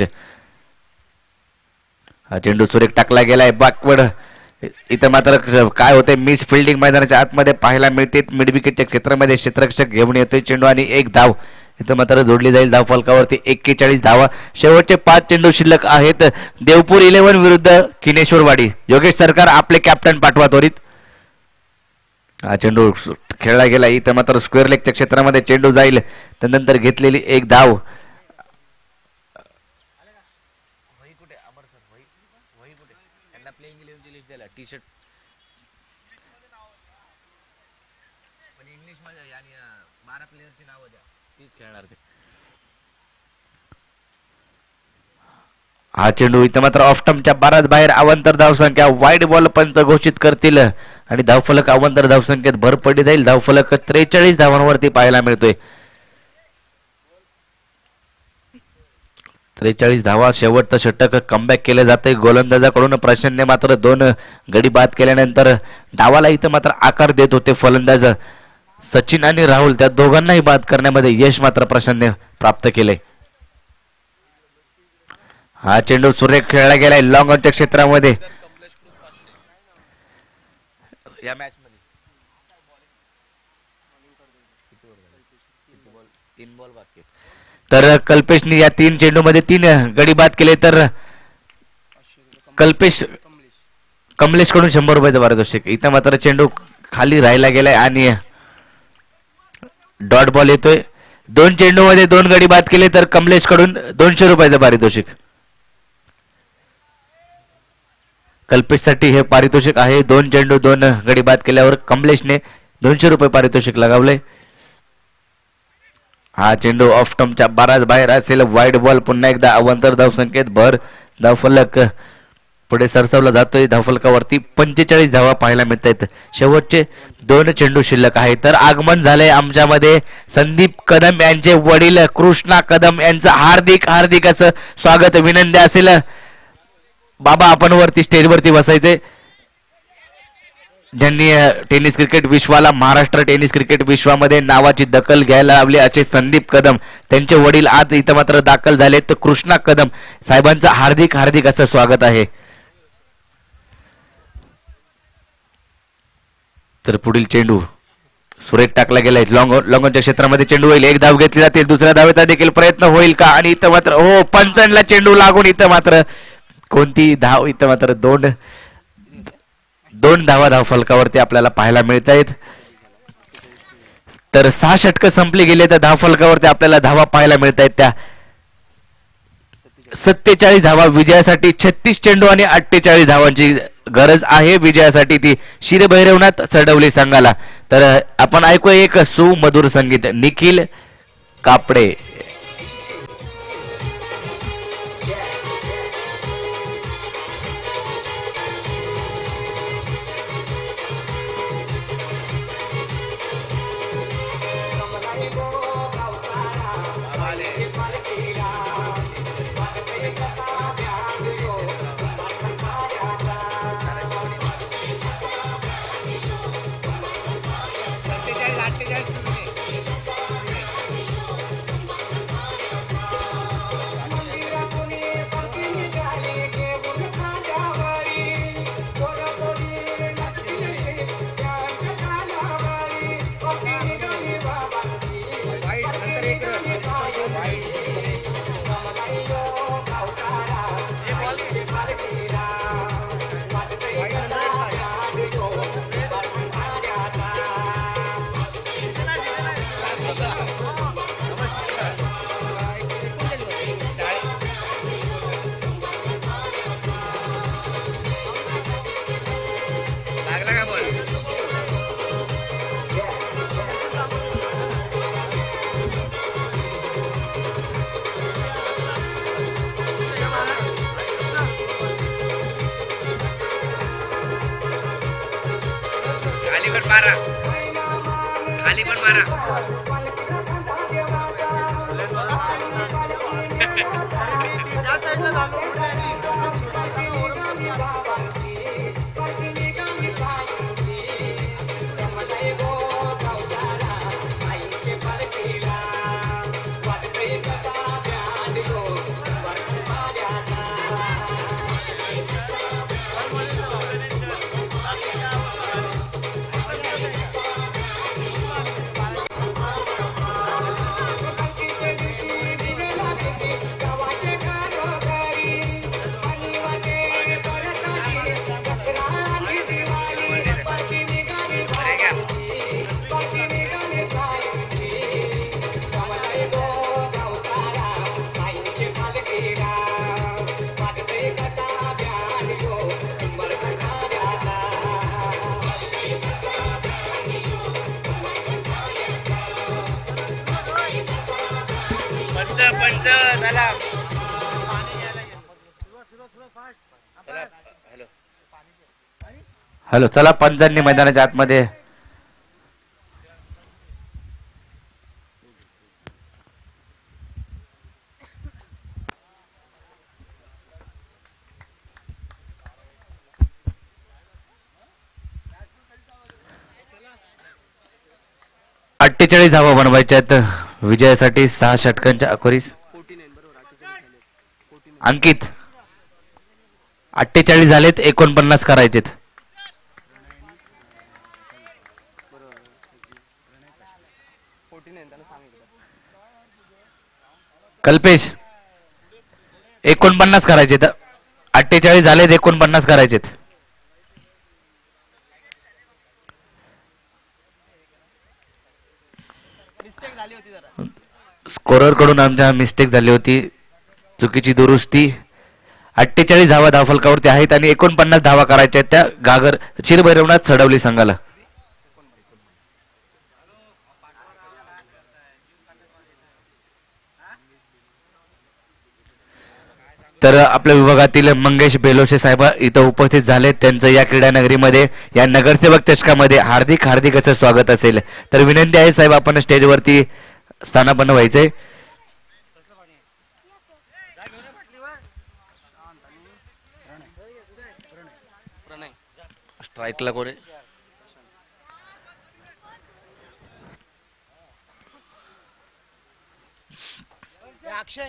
हा चेंडू सुरेख टाकला गेलाय बॅकवर्ड. इथं मात्र काय होते, मिस फिल्डिंग मैदानाच्या आतमध्ये पाहायला मिळते. मिड विकेटच्या क्षेत्रामध्ये क्षेत्ररक्षक घेऊन येतोय चेंडू आणि एक धाव इथं मात्र जोडली जाईल. धाव फलकावरती एक्केचाळीस धावा. शेवटचे पाच चेंडू शिल्लक आहेत. देवपूर इलेव्हन विरुद्ध किनेश्वरवाडी. योगेश सरकार आपले कॅप्टन पाठवा त्वरित. हा चेंडू खेळला गेला. इथं मात्र स्क्वेअर लेगच्या क्षेत्रामध्ये चेंडू जाईल. त्यानंतर घेतलेली एक धाव. टी शर्ट पण इंग्लिश मध्ये आणि बारा प्लेयरची नावं द्या, तीच खेळणार ते. हा चेंडू इथं मात्र ऑफ स्टंपच्या बाराच बाहेर. अवांतर धावसंख्या. वाईड बॉल पंच घोषित करतील आणि धावफलक अवांतर धावसंख्येत भर पडली जाईल. धावफलक त्रेचाळीस धावांवरती पाहायला मिळतोय. त्रेचाळीस धावा. शेवटचं षटक कमबॅक केलं जाते गोलंदाजाकडून. प्रशांतने मात्र दोन गडी बाद केल्यानंतर डावाला इथं मात्र आकार देत होते फलंदाज सचिन आणि राहुल. त्या दोघांनाही बाद करण्यामध्ये यश मात्र प्रशांतने प्राप्त केले. हा चेंडू सुरेख खेळला गेलाय लॉंग ऑनच्या क्षेत्रामध्ये. या मॅच मध्ये तीन बॉल बाकी. तर कल्पेशने या तीन चेंडू मध्ये तीन गडी बाद केले. तर कल्पेश कमलेश कडून शंभर रुपयाचं पारितोषिक. इथं मात्र चेंडू खाली राहिला गेलाय आणि डॉट बॉल येतोय. दोन चेंडू मध्ये दोन गडी बाद केले तर कमलेश कडून दोनशे रुपयाचं पारितोषिक. कल्पेश साठी हे पारितोषिक आहे. दोन चेंडू दोन गडी बाद केल्यावर कमलेशने दोनशे रुपये पारितोषिक लगावले. हा चेंडू ऑफ स्टंपच्या बाराच बाहेर असेल. Wide ball. पुन्हा एकदा अवांतर धावसंख्येत भर. धावफलक पुढे सरसावला जातोय. धावफलकावरती पंचेचाळीस धावा पाहायला मिळत आहेत. शेवटचे दोन चेंडू शिल्लक आहे. तर आगमन झालंय आमच्यामध्ये संदीप कदम यांचे वडील कृष्णा कदम यांचं हार्दिक हार्दिक असं स्वागत विनंती असेल. बाबा आपण वरती स्टेजवरती बसायचे. ज्यांनी टेनिस क्रिकेट विश्वाला महाराष्ट्र टेनिस क्रिकेट विश्वामध्ये नावाची दखल घ्यायला लावली असे संदीप कदम त्यांचे वडील आज इथं मात्र दाखल झाले. तर कृष्णा कदम साहेबांचं हार्दिक हार्दिक असं स्वागत आहे. तर पुढील चेंडू सुरेख टाकला गेलाय. लॉंग लॉंगॉनच्या क्षेत्रामध्ये चेंडू होईल. एक धाव घेतली जाते. दुसऱ्या धावेचा देखील प्रयत्न होईल का? आणि इथं मात्र हो पंचांना चेंडू लागून इथं मात्र कोणती धाव इथं मात्र दोन दोन धावा धाव फलकावरती आपल्याला पाहायला मिळत आहेत. तर सहा षटकं संपली गेले तर धाव फलकावरती आपल्याला धावा पाहायला मिळत आहेत त्या सत्तेचाळीस धावा विजयासाठी. छत्तीस चेंडू आणि अठ्ठेचाळीस धावांची गरज आहे विजयासाठी ती शिरभैरवनाथ चढवली संघाला. तर आपण ऐकूया एक सुमधुर संगीत निखिल कापडे. मारा खाली पण मारा. हॅलो चला पंचांनी मैदानाच्या आतमध्ये. अठ्ठेचाळीस धावा बनवायच्या आहेत विजयासाठी सहा षटकांच्या अखेरीस. अंकित अठ्ठेचाळीस झालेत, एकोणपन्नास करायचेत. कल्पेश एकोणपन्नास करायचेत. अठ्ठेचाळीस झालेत, एकोणपन्नास करायचेत. स्कोरर कडून आमच्या मिस्टेक झाली होती, चुकीची दुरुस्ती. अठ्ठेचाळीस धावा धावफलकावरती आहेत आणि एकोणपन्नास धावा करायच्या आहेत त्या घागर शिरभैरवनाथ चढवली संघाला. तर आपल्या विभागातील मंगेश बेलोशे साहेब इथं उपस्थित झाले. त्यांचं या क्रीडा नगरीमध्ये या नगरसेवक चषकामध्ये हार्दिक हार्दिक असं स्वागत असेल. तर विनंती आहे साहेब आपण स्टेजवरती स्थानापन्न व्हायचंय. स्ट्राईकला कोण आहे? अक्षय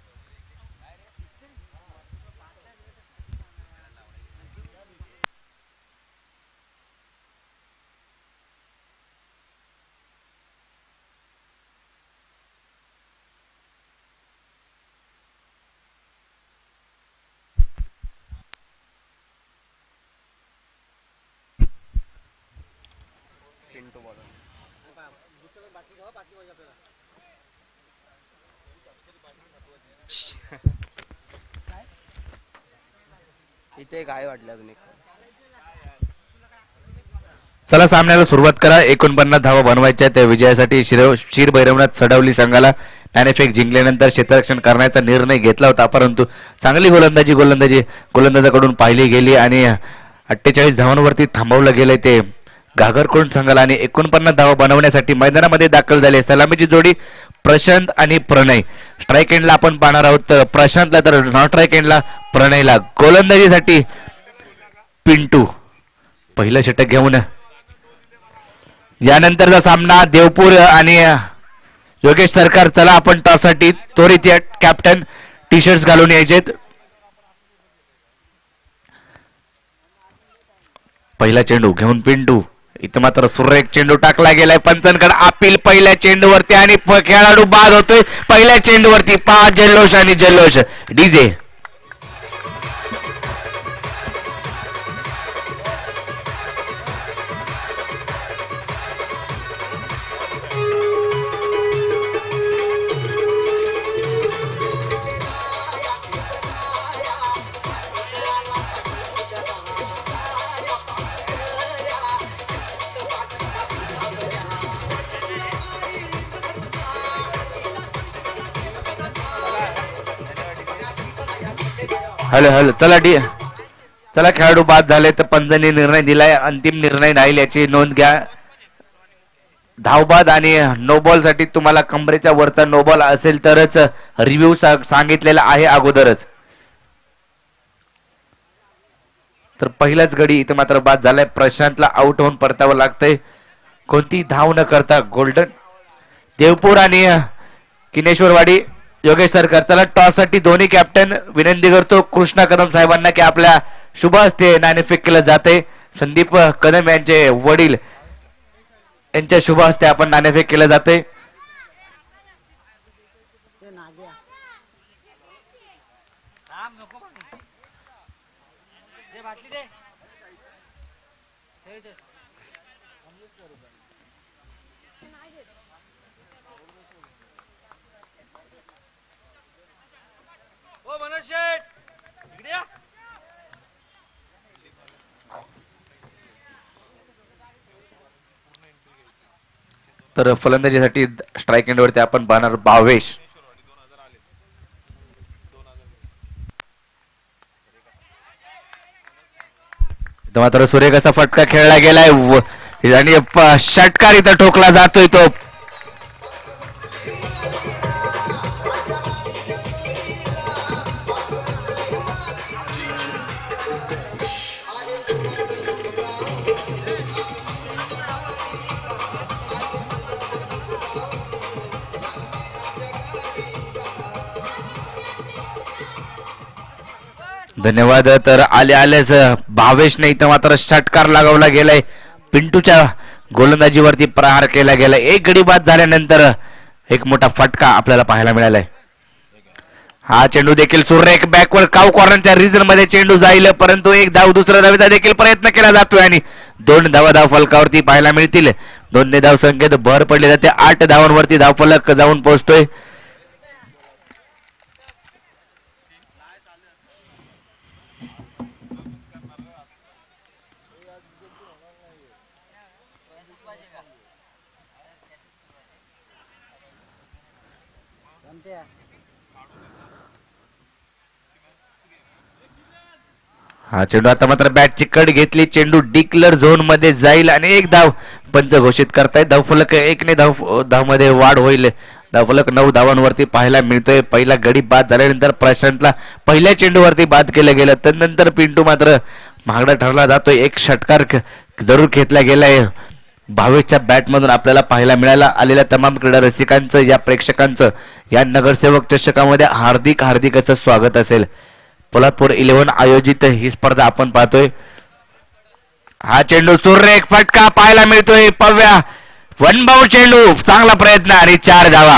इथे काय वाटलं तुम्ही? चला सामन्याला सुरुवात करा. एकोणपन्नास धावा बनवायच्या. त्या विजयासाठी शिर शिर भैरवनाथ सडवली संघाला नाणेफेक जिंकल्यानंतर क्षेत्ररक्षण करण्याचा निर्णय घेतला होता, परंतु चांगली गोलंदाजी गोलंदाजी गोलंदाजाकडून पाहिली गेली आणि अठ्ठेचाळीस धावांवरती थांबवलं गेलंय ते घागरकोंड संघाला आणि एकोणपन्नास धावा बनवण्यासाठी मैदानामध्ये दाखल झाले. सलामीची जोडी प्रशांत आणि प्रणय. स्ट्राईक एंडला आपण पाहणार आहोत प्रशांतला, तर नॉन स्ट्राईक एंडला प्रणयला. गोलंदाजीसाठी पिंटू पहिलं षटक घेऊन यानंतरचा सामना देवपूर आणि योगेश सरकार. चला आपण टॉससाठी त्वरित या कॅप्टन टी शर्ट्स घालून यायचेत. पहिला चेंडू घेऊन पिंटू. इथं मात्र सुरेख चेंडू टाकला गेलाय. पंचांकडे अपील पहिल्या चेंडूवरती आणि खेळाडू बाद होतोय पहिल्या चेंडूवरती. पाच जल्लोष आणि जल्लोष. DJ hello hello. चला डी चला खेळाडू बाद झाले तर पंचांनी निर्णय दिलाय. अंतिम निर्णय राहील याची नोंद घ्या. धावबाद आणि नो बॉल साठी तुम्हाला कमरेच्या वरचा नो बॉल असेल तरच रिव्ह्यू सांगितलेला आहे अगोदरच. तर पहिलाच गडी इथं मात्र बाद झालाय. प्रशांतला आउट होऊन परतावं लागतंय कोणती धाव न करता. गोल्डन देवपूर आणि किनेश्वरवाडी योगेश सरकार. चला टॉस साठी दोन्ही कॅप्टन विनंती करतो कृष्णा कदम साहेबांना की आपल्या शुभ हस्ते नाणेफेक केलं जाते. संदीप कदम यांचे वडील यांच्या शुभ हस्ते आपण नाणेफेक केलं जाते. तर फलंदाजीसाठी स्ट्राईक एंडवरती आपण पाहणार भावेश. मात्र सुरेख असा फटका खेळला गेलाय आणि षटकार इथं ठोकला जातोय तो. धन्यवाद. तर आले आलेच भावेशने इथं मात्र षटकार लगावला गेलाय. पिंटूच्या गोलंदाजीवरती प्रहार केला गेलाय. एक गडी बाद झाल्यानंतर एक मोठा फटका आपल्याला पाहायला मिळालाय. हा चेंडू देखील सुरेख बॅकवर्ड काव कॉर्नरच्या रिजन मध्ये चेंडू जाईल, परंतु एक धाव दुसऱ्या धावेचा देखील प्रयत्न केला जातोय आणि दोन धावा धाव फलकावरती पाहायला मिळतील. दोन्ही धाव संख्येत भर पडली जाते. आठ धावांवरती धाव फलक जाऊन पोहोचतोय. हा चेंडू आता मात्र बॅटची कट घेतली, चेंडू डिक्लर झोन मध्ये जाईल आणि एक धाव पंच घोषित करतायत. धावफलक एकने धाव धाव मध्ये वाढ होईल. धावफलक नऊ धावांवरती पाहायला मिळतोय. पहिला गडी बाद झाल्यानंतर प्रशांतला पहिल्या चेंडूवरती बाद केलं गेलं, त्यानंतर पिंटू मात्र महागडा ठरला जातोय. एक षटकार जरूर घेतला गेलाय भावेशच्या बॅटमधून आपल्याला पाहायला मिळाला. आलेल्या तमाम क्रीडा रसिकांचं, या प्रेक्षकांचं या नगरसेवक चषकामध्ये हार्दिक हार्दिक असं स्वागत असेल. पोलादपूर इलेव्हन आयोजित ही स्पर्धा आपण पाहतोय. हा चेंडू सूर्य एक फटका पाहायला मिळतोय. पव्या वन बाउंड चेंडू, चांगला प्रयत्न आणि चार धावा.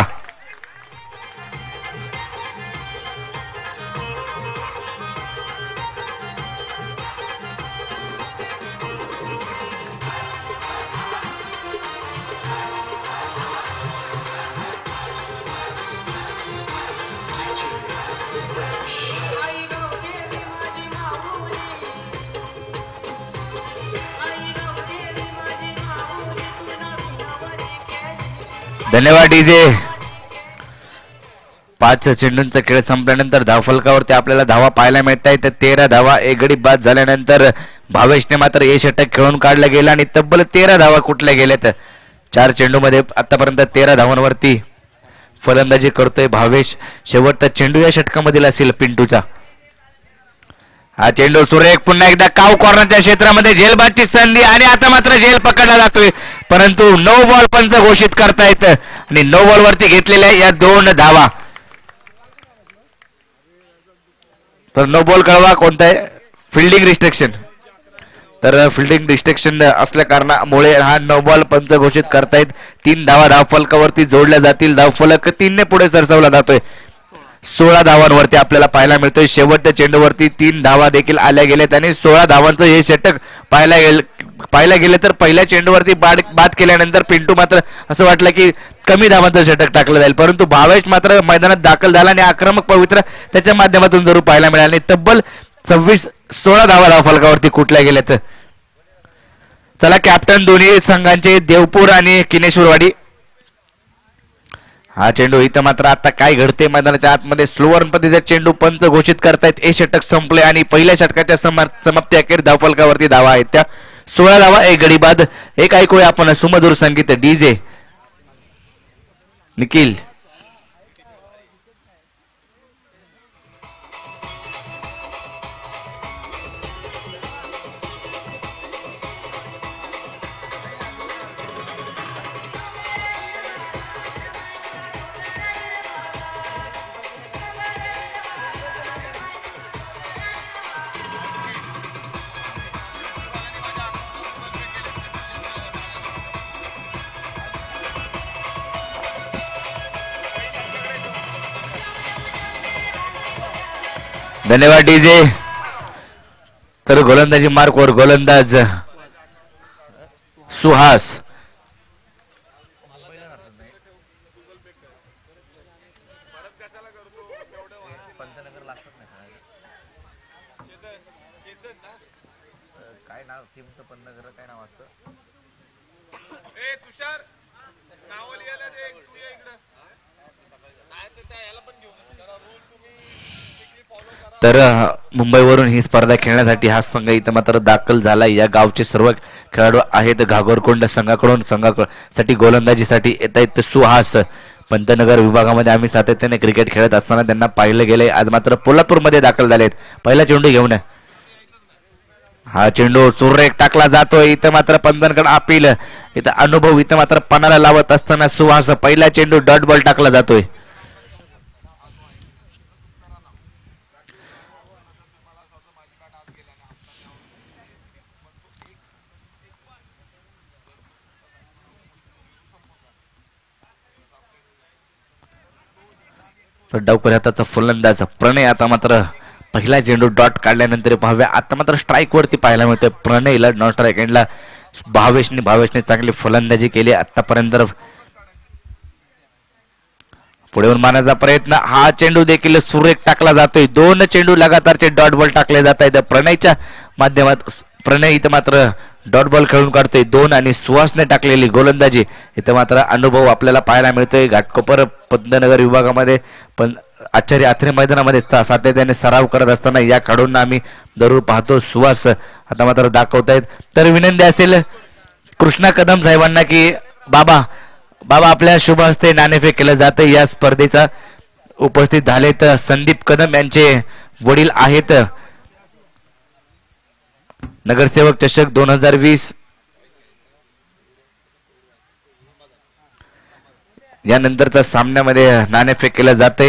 धन्यवाद डीजे. पाच चेंडूंचा खेळ संपल्यानंतर धावफलकावरती आपल्याला धावा पाहायला मिळत आहेत. तेरा धावा. एक गडी बाद झाल्यानंतर भावेशने मात्र ए षटक खेळून काढलं गेलं आणि तब्बल तेरा धावा कुठल्या गेल्यात. चार चेंडूमध्ये आतापर्यंत तेरा धावांवरती फलंदाजी करतोय भावेश. शेवटचा चेंडू या षटकामधील असेल पिंटूचा. हा चेंडू सुरेख पुन्हा एकदा काव कॉर्नरच्या क्षेत्रामध्ये झेलबादची संधी आणि आता मात्र झेल पकडला जातोय, परंतु नो बॉल पंच घोषित करतायत आणि नो बॉल वरती घेतलेल्या या दोन धावा. तर नो बॉल कळवा कोणता आहे? Fielding restriction. तर फिल्डिंग रिस्ट्रिक्शन असल्या कारणामुळे हा नो बॉल पंच घोषित करतायत. तीन धावा धावफलकावरती जोडल्या जातील. धावफलक तीनने पुढे सरसवला जातोय. सोळा धावांवरती आपल्याला पाहायला मिळतोय. शेवटच्या चेंडूवरती तीन धावा देखील आल्या गेल्यात आणि सोळा धावांचं हे षटक पाहायला गेलं पाहायला गेलं तर पहिल्या चेंडूवरती बाद बाद केल्यानंतर पिंटू मात्र असं वाटलं की कमी धावांचं षटक टाकलं जाईल, परंतु भावेश मात्र मैदानात दाखल झाला आणि आक्रमक पवित्र त्याच्या माध्यमातून जरूर पाहायला मिळाले. तब्बल सव्वीस सोळा धावा धावफलकावरती कुठल्या गेल्यात. चला कॅप्टन दोन्ही संघांचे देवपूर आणि किनेश्वरवाडी. हा चेंडू इथं मात्र आता काय घडते मैदानाच्या आतमध्ये स्लोवर पद्धतीचा चेंडू पंच घोषित करतायत. ए षटक संपले आणि पहिल्या षटकाच्या समाप्ती अखेर धावफलकावरती धावा आहेत त्या सोळा धावा. एक गडी बाद. एक ऐकूया आपण सुमधुर संगीत डीजे निखिल. धन्यवाद डीजे. तर गोलंदाजी मार्कवर गोलंदाज सुहास. काय नाव टीमचं पण नगर काय नाव असतं? ए तुषार नाव लिहायला दे इकडं. नाही तर त्या याला पण घेऊ जरा रूल तुम्ही फॉलो करा. तर मुंबईवरून ही स्पर्धा खेळण्यासाठी हा संघ इथं मात्र दाखल झाला. या गावचे सर्व खेळाडू आहेत. घागरकोंड संघाकडून संघासाठी गोलंदाजीसाठी येत आहेत सुहास. पंतनगर विभागामध्ये आम्ही सातत्याने क्रिकेट खेळत असताना त्यांना पाहिलं गेलंय. आज मात्र पोलादपूरमध्ये दाखल झालेत. पहिला चेंडू घेऊन हा चेंडू सुरेख टाकला जातोय. इथं मात्र पंतनगड अपील. इथं अनुभव इथं मात्र पणाला लावत असताना सुहास. पहिला चेंडू डॉट बॉल टाकला जातोय. डावकर हाताचा फलंदाज प्रणय आता मात्र पहिला चेंडू डॉट काढल्यानंतर पाहाव्या. आता मात्र स्ट्राईक वरती पाहायला मिळतोय प्रणयला. नॉट स्ट्राईक एंडला भावेशने भावेशने चांगली फलंदाजी केली आतापर्यंत. पुढे मारण्याचा प्रयत्न. हा चेंडू देखील सुरेख टाकला जातोय. दोन चेंडू लगातारचे डॉट बॉल टाकले जात आहेत प्रणयच्या माध्यमात. प्रणय इथं मात्र डॉट बॉल खेळून काढतोय दोन आणि सुहासने टाकलेली गोलंदाजी इथं मात्र अनुभव आपल्याला पाहायला मिळतोय. घाटकोपर पंतनगर विभागामध्ये पण आचार्य आत्रे मैदानामध्ये सातत्याने सराव करत असताना या खेळाडूंना आम्ही जरूर पाहतो. सुहास आता मात्र दाखवतायत. तर विनंती असेल कृष्णा कदम साहेबांना की बाबा बाबा आपल्या शुभ हस्ते नाणेफेक केलं जातं. या स्पर्धेचा उपस्थित झालेत संदीप कदम यांचे वडील आहेत. नगरसेवक चषक दोन हजार वीस यानंतरच्या सामन्यामध्ये नाणेफेक केलं जाते.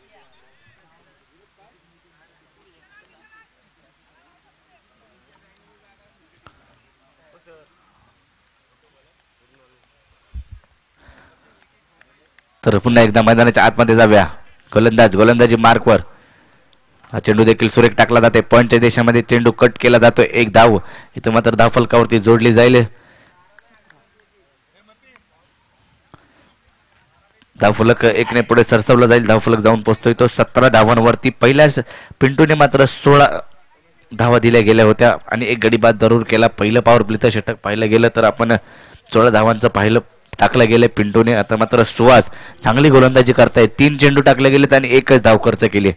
तर पुन्हा एकदा मैदानाच्या आतमध्ये जाऊया. गोलंदाज गोलंदाजी मार्कवर हा चेंडू देखील सुरेख टाकला जाते. पॉईंटच्या देशामध्ये चेंडू कट केला जातो. एक धाव इथं मात्र धावफलकावरती जोडली जाईल. धावफलक एकने पुढे सरसवला जाईल. धावफलक जाऊन पोहोचतोय तो सतरा धावांवरती. पहिल्याच पिंटूने मात्र सोळा धावा दिल्या गेल्या होत्या आणि एक गडी बाद जरूर केला. पहिलं पॉवर प्लेचं षटक पाहिलं गेलं तर आपण सोळा धावांचं पाहिलं टाकलं गेले पिंटूने. आता मात्र सुहास चांगली गोलंदाजी करतायत. तीन चेंडू टाकले गेलेत आणि एकच धाव खर्च केली.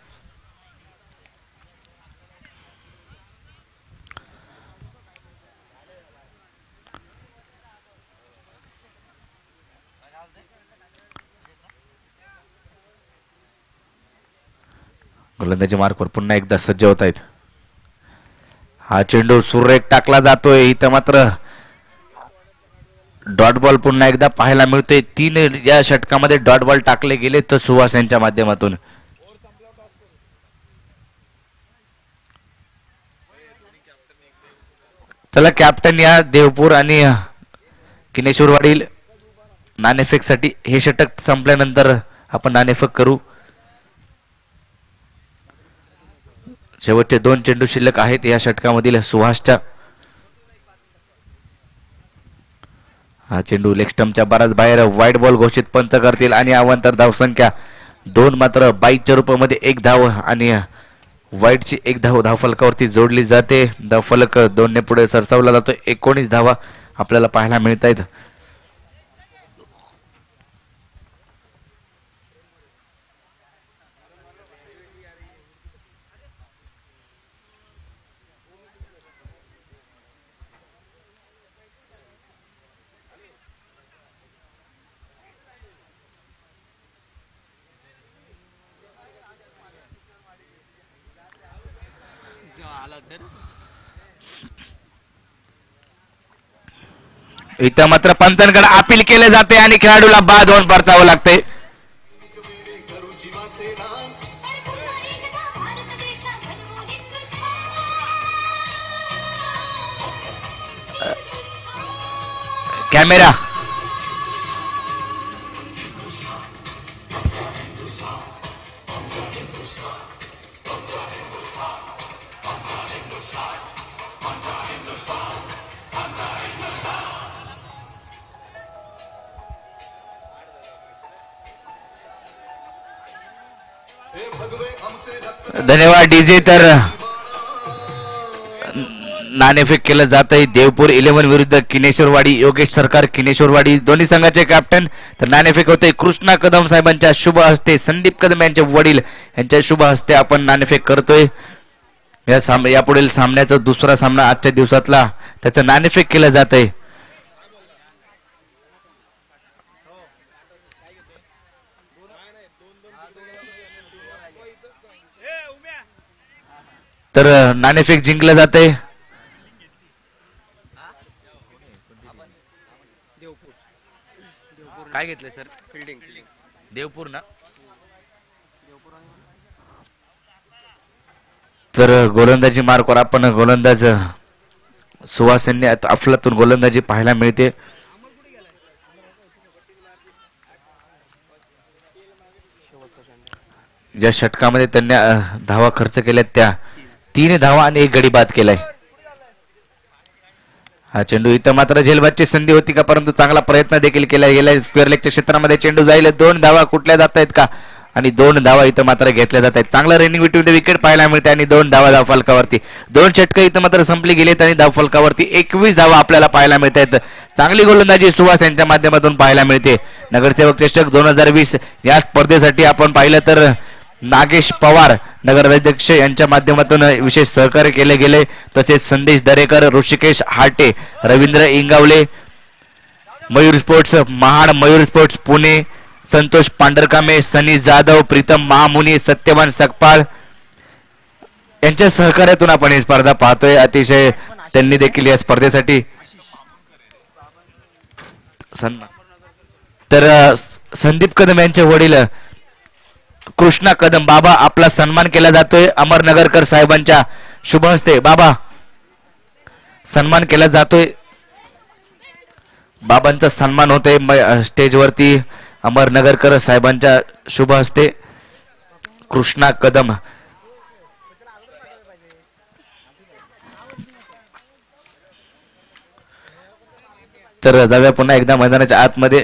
गोलंदाजी मार्कवर पुन्हा एकदा सज्ज होत आहेत. हा चेंडू सुरेख टाकला जातोय. इथं मात्र डॉट बॉल पुन्हा एकदा पाहायला मिळतोय. तीन या षटकामध्ये डॉट बॉल टाकले गेले तर सुहास यांच्या माध्यमातून. चला कॅप्टन या देवपूर आणि किनेश्वरवाडी नाणेफेक साठी हे षटक संपल्यानंतर आपण नाणेफेक करू. शेवटचे दोन चेंडू शिल्लक आहेत या षटकामधील सुहासच्या. हा चेंडू लेग स्टंपच्या बराच बाहेर. वाईट बॉल घोषित पंच करतील आणि अवांतर धावसंख्या दोन मात्र बाईकच्या रूपामध्ये एक धाव आणि वाईटची एक धाव धावफलकावरती जोडली जाते. धावफलक दोनने पुढे सरसावला जातो. एकोणीस धावा आपल्याला पाहायला मिळत आहेत. इथं मात्र पंचांकडे अपील केले जाते आणि खेळाडूला बाद होऊन परतावं लागते. कॅमेरा धन्यवाद डीजे. तर नाणेफेक केलं जात आहे. देवपूर इलेव्हन विरुद्ध किनेश्वरवाडी. योगेश सरकार किनेश्वरवाडी दोन्ही संघाचे कॅप्टन. तर नाणेफेक होते कृष्णा कदम साहेबांच्या शुभ हस्ते. संदीप कदम यांचे वडील यांच्या शुभ हस्ते आपण नाणेफेक करतोय. या साम यापुढील सामन्याचा दुसरा सामना आजच्या दिवसातला त्याचं नाणेफेक केलं जात आहे. तर नाणेफेक जिंकलं जाते. काय घेतलंय सर? फिल्डिंग देवपूर ना. तर गोलंदाजी मार्कवर आपण गोलंदाज सुहास यांनी अफलातून गोलंदाजी पाहायला मिळते. ज्या षटकामध्ये त्यांनी धावा खर्च केल्या त्या तीन धावा आणि एक गडी बाद केलाय. हा चेंडू इथं मात्र झेलबादची संधी होती का, परंतु चांगला प्रयत्न देखील केला गेला. स्क्वेअर लेगच्या क्षेत्रामध्ये चेंडू जाईल. दोन धावा कुठल्या जात आहेत का आणि दोन धावा इथं मात्र घेतल्या जात आहेत. चांगलं रनिंग बिटवीन द विकेट पाहायला मिळते आणि दोन धावा धावफलकावरती. दोन षटकं इथं मात्र संपली गेलेत आणि धावफलकावरती एकवीस धावा आपल्याला पाहायला मिळत आहेत. चांगली गोलंदाजी सुहास यांच्या माध्यमातून पाहायला मिळते. नगरसेवक चषक दोन हजार वीस या स्पर्धेसाठी आपण पाहिलं तर नागेश पवार नगराध्यक्ष यांच्या माध्यमातून विशेष सहकार्य केले गेले. तसेच संदेश दरेकर, ऋषिकेश हाटे, रवींद्र इंगावले, मयूर स्पोर्ट्स महाड, मयूर स्पोर्ट्स पुणे, संतोष पांढरकामे, सनी जाधव, प्रीतम महामुनी, सत्यवान सकपाळ यांच्या सहकार्यातून आपण ही स्पर्धा पाहतोय. अतिशय त्यांनी देखील या स्पर्धेसाठी तर संदीप कदम यांचे वडील कृष्णा कदम बाबा आपला सन्मान केला जातोय. अमरनगरकर साहेबांच्या शुभ हस्ते बाबा सन्मान केला जातोय. बाबांचा सन्मान होतोय स्टेजवरती अमरनगरकर साहेबांच्या शुभ हस्ते. कृष्णा कदम तर जाऊया पुन्हा एकदा मैदानाच्या आतमध्ये.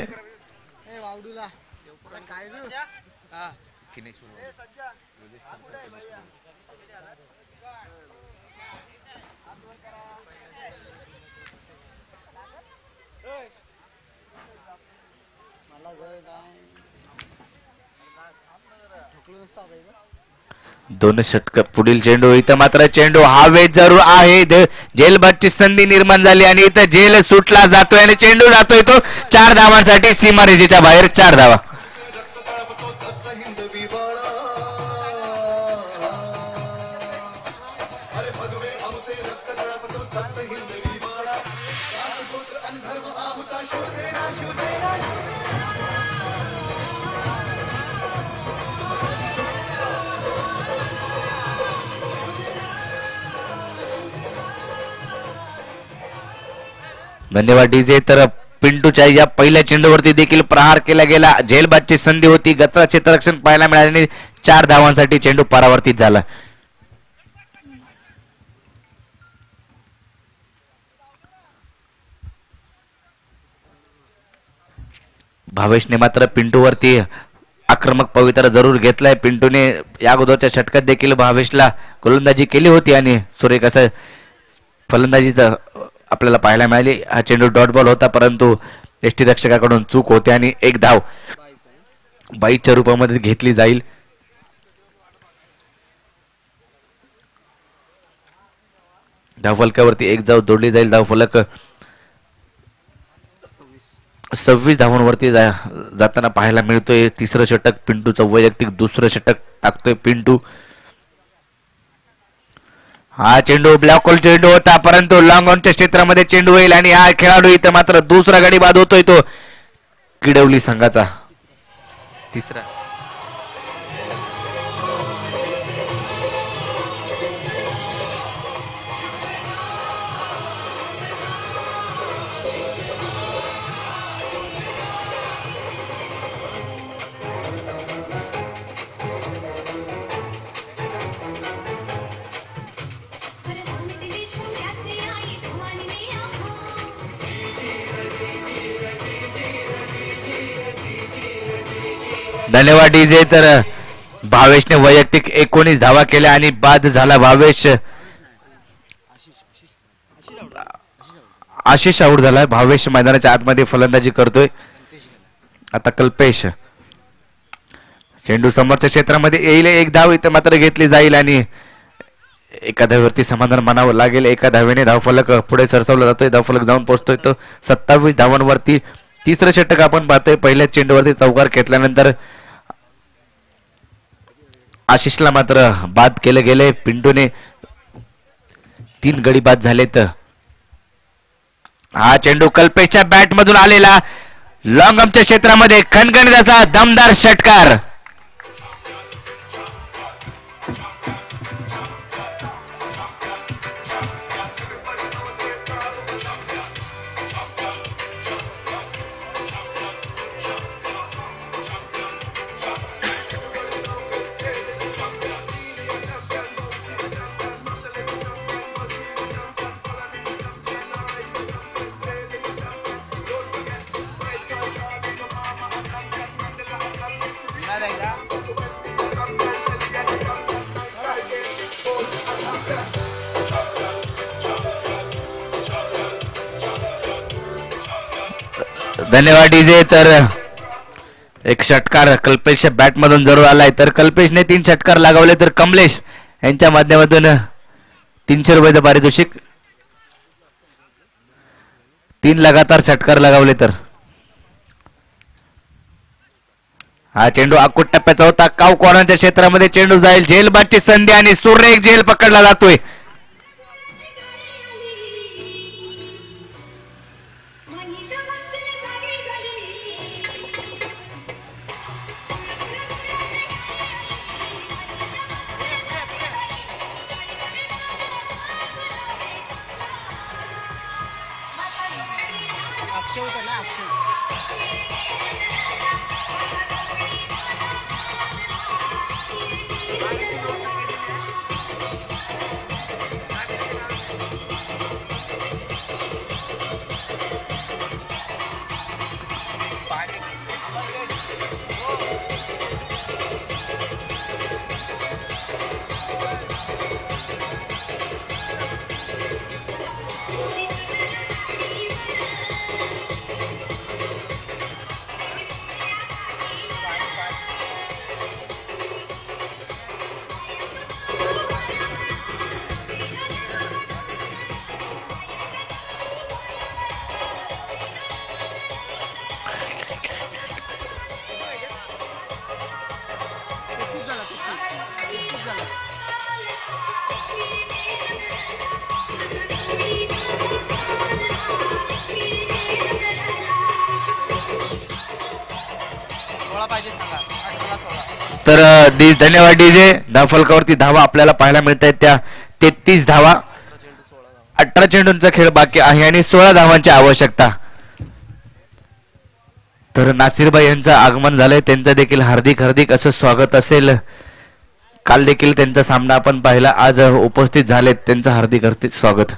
दोन षटक पुढील चेंडू. इथं मात्र चेंडू हवेत जरूर आहे. जेलबादची संधी निर्माण झाली आणि इथं जेल सुटला जातोय आणि चेंडू जातोय तो चार धावांसाठी सीमारेषेच्या बाहेर. चार धावा. धन्यवाद डीजे. तर पिंटूच्या या पहिल्या चेंडूवरती देखील प्रहार केला गेला. झेलबादची संधी होती. गचरा क्षेत्ररक्षण पाहायला मिळाल्याने चार धावांसाठी चेंडू परावर्तित झाला. भावेशने मात्र पिंटूवरती आक्रमक पवित्रा जरूर घेतलाय. पिंटूने या अगोदरच्या षटकात देखील भावेशला गोलंदाजी केली होती आणि सुरेख असं फलंदाजीचं आपल्याला पाहायला मिळाली. हा चेंडू डॉट बॉल होता परंतु एसटी रक्षकाकडून चूक होते आणि एक धाव बाईच्या रूपामध्ये घेतली जाईल. धावफलकावरती एक धाव जोडली जाईल. धावफलक सव्वीस धावांवरती जा, जाताना पाहायला मिळतोय. तिसरं षटक पिंटूचं वैयक्तिक दुसरं षटक टाकतोय पिंटू. हा चेंडू ब्लॅक होल चेंडू होता परंतु लॉंग ऑनच्या क्षेत्रामध्ये चेंडू होईल आणि हा खेळाडू इथं मात्र दुसरा गडी बाद होतोय तो किडवली संघाचा. तिसरा धन्यवाद डीजे. तर भावेशने वैयक्तिक एकोणीस धावा केल्या आणि बाद झाला भावेश. आशिष आऊट झाला. भावेश मैदानाच्या आतमध्ये फलंदाजी करतोय. आता कल्पेश चेंडू समोरच्या क्षेत्रामध्ये येईल. एक धाव इथं मात्र घेतली जाईल आणि एका धावेवरती समाधान मानावं लागेल. एका धावेने धावफलक पुढे सरसावला जातोय. धावफलक जाऊन पोहोचतोय तो सत्तावीस धावांवरती. तिसरं षटक आपण पाहतोय. पहिल्याच चेंडूवरती चौकार घेतल्यानंतर आशिषला मात्र बाद केले गेले. पिंटूने तीन गडी बाद झालेत. हा चेंडू कल्पेशच्या बॅट मधून आलेला लॉंग आर्मच्या क्षेत्रामध्ये खणखणीत असा दमदार षटकार. धन्यवाद डीजे. तर एक षटकार कल्पेश बॅट मधून जरूर आलाय, तर कल्पेशने तीन षटकार लगावले तर कमलेश यांच्या माध्यमातून तीनशे रुपयाचं पारितोषिक. तीन लगातार षटकार लगावले तर. हा चेंडू आकुट टप्प्याचा होता. काव कॉर्नरच्या क्षेत्रामध्ये चेंडू जाईल. झेलबादची संधी आणि सुरेख झेल पकडला जातोय. अक्षय होता ना अक्षय. तर डी धन्यवाद डीजे. धावफलकावरती धावा आपल्याला पाहायला मिळत आहेत त्या तेहतीस धावा. अठरा चेंडूंचा खेळ बाकी आहे आणि सोळा धावांची आवश्यकता. तर नासिरबाई यांचं आगमन झालंय, त्यांचं देखील हार्दिक हार्दिक असं स्वागत असेल. काल देखील त्यांचा सामना आपण पाहिला, आज उपस्थित झालेत, त्यांचं हार्दिक हार्दिक स्वागत.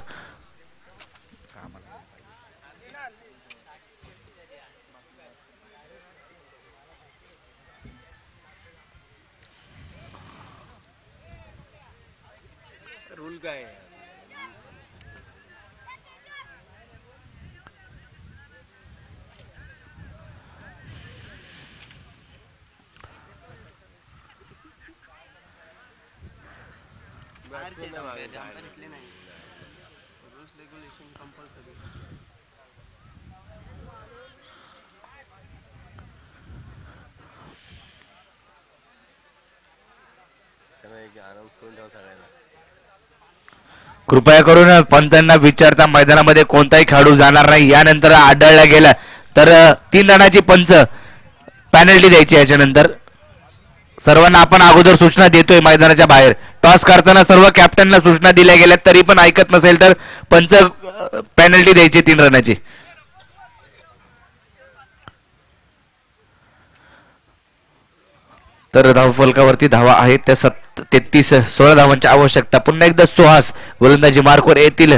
रूल काय आहे? कृपया करून पंतांना विचारता मैदानामध्ये कोणताही खेळाडू जाणार नाही. यानंतर आढळला गेला तर तीन रनाची पंच पॅनल्टी द्यायची. याच्यानंतर सर्वांना आपण अगोदर सूचना देतोय मैदानाच्या बाहेर. टॉस करताना सर्व कॅप्टनला सूचना दिल्या गेल्या तरी पण ऐकत नसेल तर पंच पॅनल्टी द्यायची तीन रनाची. तर धावफलकावरती धावा आहेत त्या सत तेहतीस. सोळा धावांची आवश्यकता. पुन्हा एकदा सुहास गोलंदाजी मार्कवर येतील.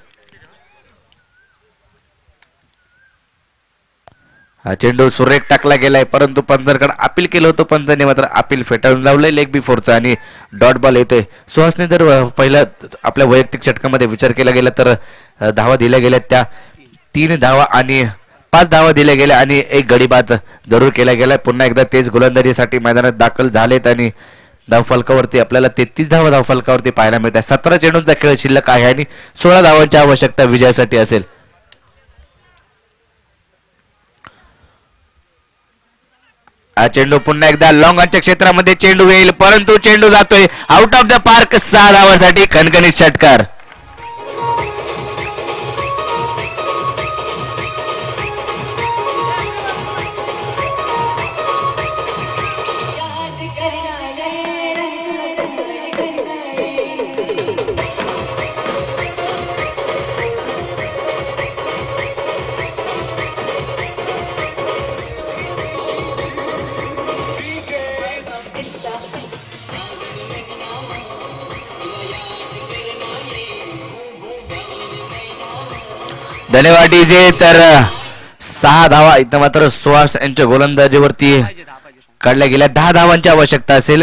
हा चेंडू सुरेख टाकला गेलाय परंतु पंचांकडे अपील केलं होतं. पंचांनी मात्र अपील फेटाळून लावलंय लेग बिफोरचा आणि डॉट बॉल येतोय. सुहासने जर पहिला आपल्या वैयक्तिक षटकामध्ये विचार केला गेला तर धावा दिल्या गेल्या त्या तीन धावा आणि पाच धावा दिल्या गेल्या आणि एक गडी बाद जरूर केला गेला. पुन्हा एकदा तेच गोलंदाजीसाठी मैदानात दाखल झालेत आणि धावफलकावरती आपल्याला तेहतीस धावा धावफलकावरती पाहायला मिळतात. सतरा चेंडूंचा खेळ शिल्लक आहे आणि सोळा धावांची आवश्यकता विजयासाठी असेल. हा चेंडू पुन्हा एकदा लॉंग ऑनच्या क्षेत्रामध्ये चेंडू येईल परंतु चेंडू जातोय आउट ऑफ द पार्क. सहा धावांसाठी खणखणीत षटकार. धन्यवाद डीजे. तर सहा धावा इथं मात्र सुहास यांच्या गोलंदाजीवरती काढल्या गेल्या. दहा धावांची आवश्यकता असेल.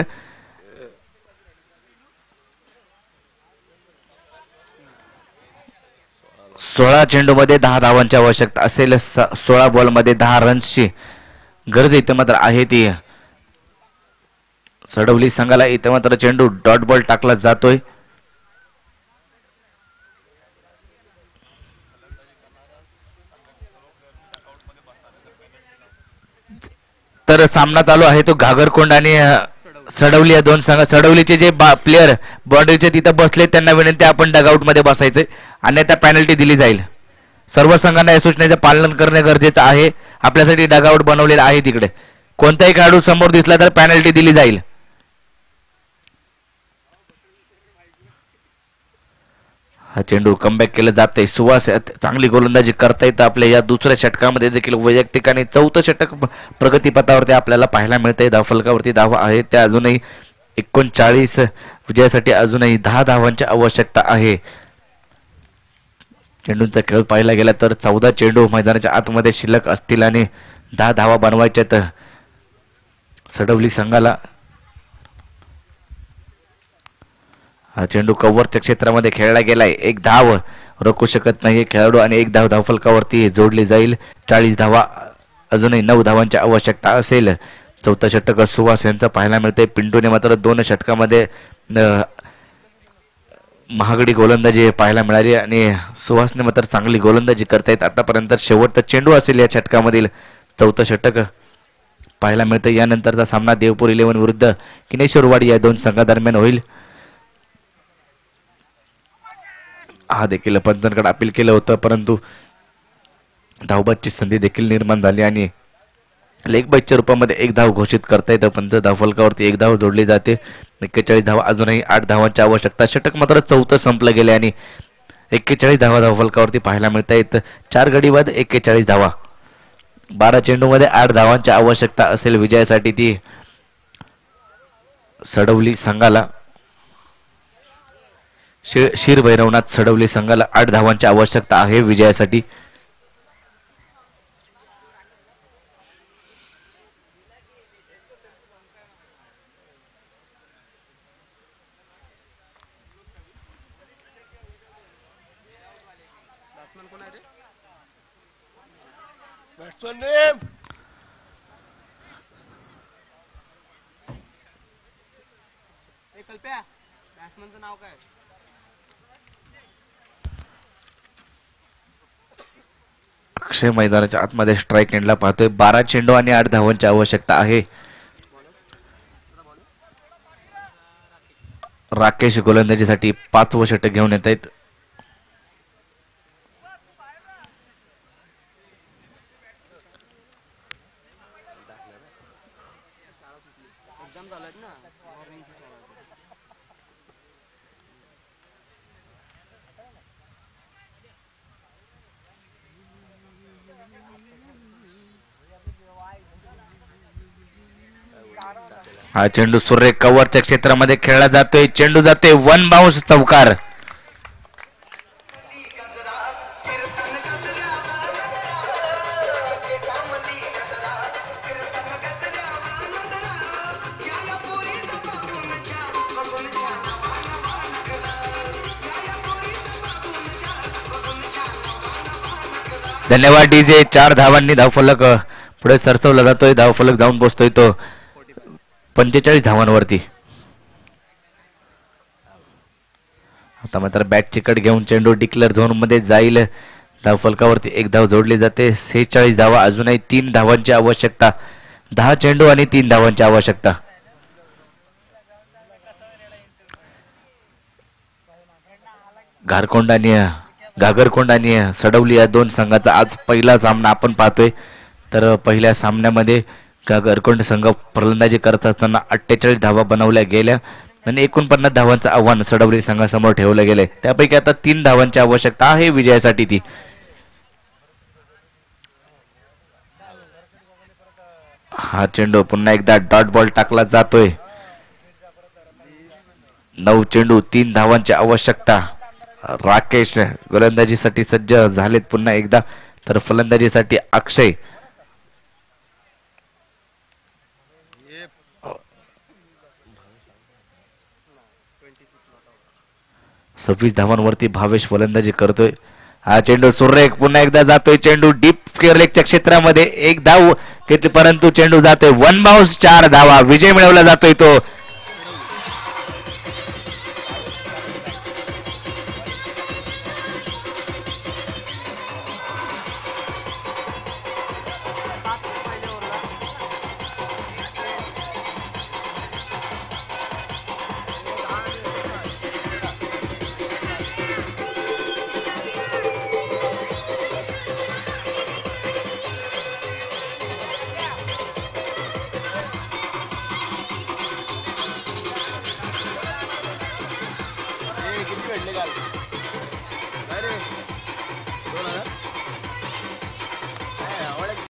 सोळा चेंडू मध्ये दहा धावांची आवश्यकता असेल. सोळा बॉल मध्ये दहा रन्सची गरज इथे मात्र आहे ती सडवली संघाला. इथे मात्र चेंडू डॉट बॉल टाकला जातोय. तर सामना चालू आहे तो घागरकोंड आणि सडवली या दोन संघ. सडवलीचे जे प्लेयर बाउंड्रीचे तिथं बसले त्यांना विनंती आपण डगआउट मध्ये बसायचे अन्यथा पेनल्टी दिली जाईल. सर्व संघांना या सूचनेचे पालन करणे गरजेचं आहे. आपल्यासाठी डगआउट बनवलेला आहे तिकडे. कोणताही खेळाडू समोर दिसला तर पेनल्टी दिली जाईल. हा चेंडू कमबॅक केलं जाते. सुवास चांगली गोलंदाजी करता येतं आपल्या या दुसऱ्या षटकामध्ये देखील वैयक्तिक आणि चौथं षटक प्रगतीपथावरती आपल्याला पाहायला मिळतंय. धावफलकावरती धावा आहेत त्या अजूनही एकोणचाळीस. विजयासाठी अजूनही दहा धावांची आवश्यकता आहे. चेंडूंचा खेळ पाहायला गेला तर चौदा चेंडू मैदानाच्या आतमध्ये शिल्लक असतील आणि दहा धावा बनवायच्यात सडवली संघाला. हा चेंडू कव्हरच्या क्षेत्रामध्ये खेळला गेलाय. एक धाव रोखू शकत नाही खेळाडू आणि एक धाव धावफलकावरती जोडली जाईल. चाळीस धावा अजूनही नऊ धावांची आवश्यकता असेल. चौथा षटक सुहास यांचा पाहायला मिळतंय. पिंटूने मात्र दोन षटकामध्ये महागडी गोलंदाजी पाहायला मिळाली आणि सुहासने मात्र चांगली गोलंदाजी करतायत आतापर्यंत. शेवटचा चेंडू असेल या षटकामधील. चौथं षटक पाहायला मिळतं. यानंतरचा सामना देवपूर इलेव्हन विरुद्ध किनेश्वरवाडी या दोन संघादरम्यान होईल. हा देखील पंचांकडे अपील केलं होतं परंतु धावबादची संधी देखील निर्माण झाली आणि लेग बाईच्या रूपामध्ये एक धाव घोषित करता येतं. पंच धावफलकावरती एक धाव जोडली जाते. एक्केचाळीस धावा अजूनही आठ धावांची आवश्यकता. षटक मात्र चौथं संपलं गेले आणि एक्केचाळीस धावा धावफलकावरती पाहायला मिळता येतं. चार गडी बाद एक्केचाळीस धावा. बारा चेंडूमध्ये आठ धावांची आवश्यकता असेल विजयासाठी ती सडवली संघाला. शिर भैरवनाथ सडवली संघाला आठ धावांची आवश्यकता आहे विजयासाठी. नाव काय? अक्षय मैदानाच्या आतमध्ये स्ट्राईक एंडला पाहतोय. बारा चेंडू आणि आठ धावांची आवश्यकता आहे. राकेश गोलंदाजीसाठी पाचवं षटक घेऊन येत आहेत. हा चेंडू सूर्य कव्हरच्या क्षेत्रामध्ये खेळला जातोय. चेंडू जाते वन बाउन्स चौकार. धन्यवाद डीजे. चार धावांनी धावफलक पुढे सरसवला जातोय. धावफलक जाऊन पोहोचतोय तो पंचेचाळीस धावांवरती. आता मात्र बॅट चिकट घेऊन चेंडू डिक्लेअर झोन मध्ये जाईल. धावफलकावरती एक धाव जोडली जाते. सेहेचाळीस धावा अजूनही तीन धावांची आवश्यकता. दहा चेंडू आणि तीन धावांची आवश्यकता. घारकोंड आणि घागरकोंड आणि सडवली या दोन संघाचा आज पहिला सामना आपण पाहतोय. तर पहिल्या सामन्यामध्ये घागरकोंड संघ फलंदाजी करत असताना अठ्ठेचाळीस धावा बनवल्या गेल्या आणि एकोणपन्नास धावांचं आव्हान सडवली संघासमोर ठेवलं गेलंय. त्यापैकी आता तीन धावांची आवश्यकता आहे विजयासाठी ती. हा चेंडू पुन्हा एकदा डॉट बॉल टाकला जातोय. नऊ चेंडू तीन धावांची आवश्यकता. राकेश गोलंदाजीसाठी सज्ज झालेत पुन्हा एकदा. तर फलंदाजीसाठी अक्षय. सव्वीस धावांवरती भावेश फलंदाजी करतोय. हा चेंडू सुरेख पुन्हा एकदा जातोय चेंडू डीप केअरलेगच्या क्षेत्रामध्ये एक धाव घेतली परंतु चेंडू जातोय वन बाउन्स चार धावा विजय मिळवला जातोय तो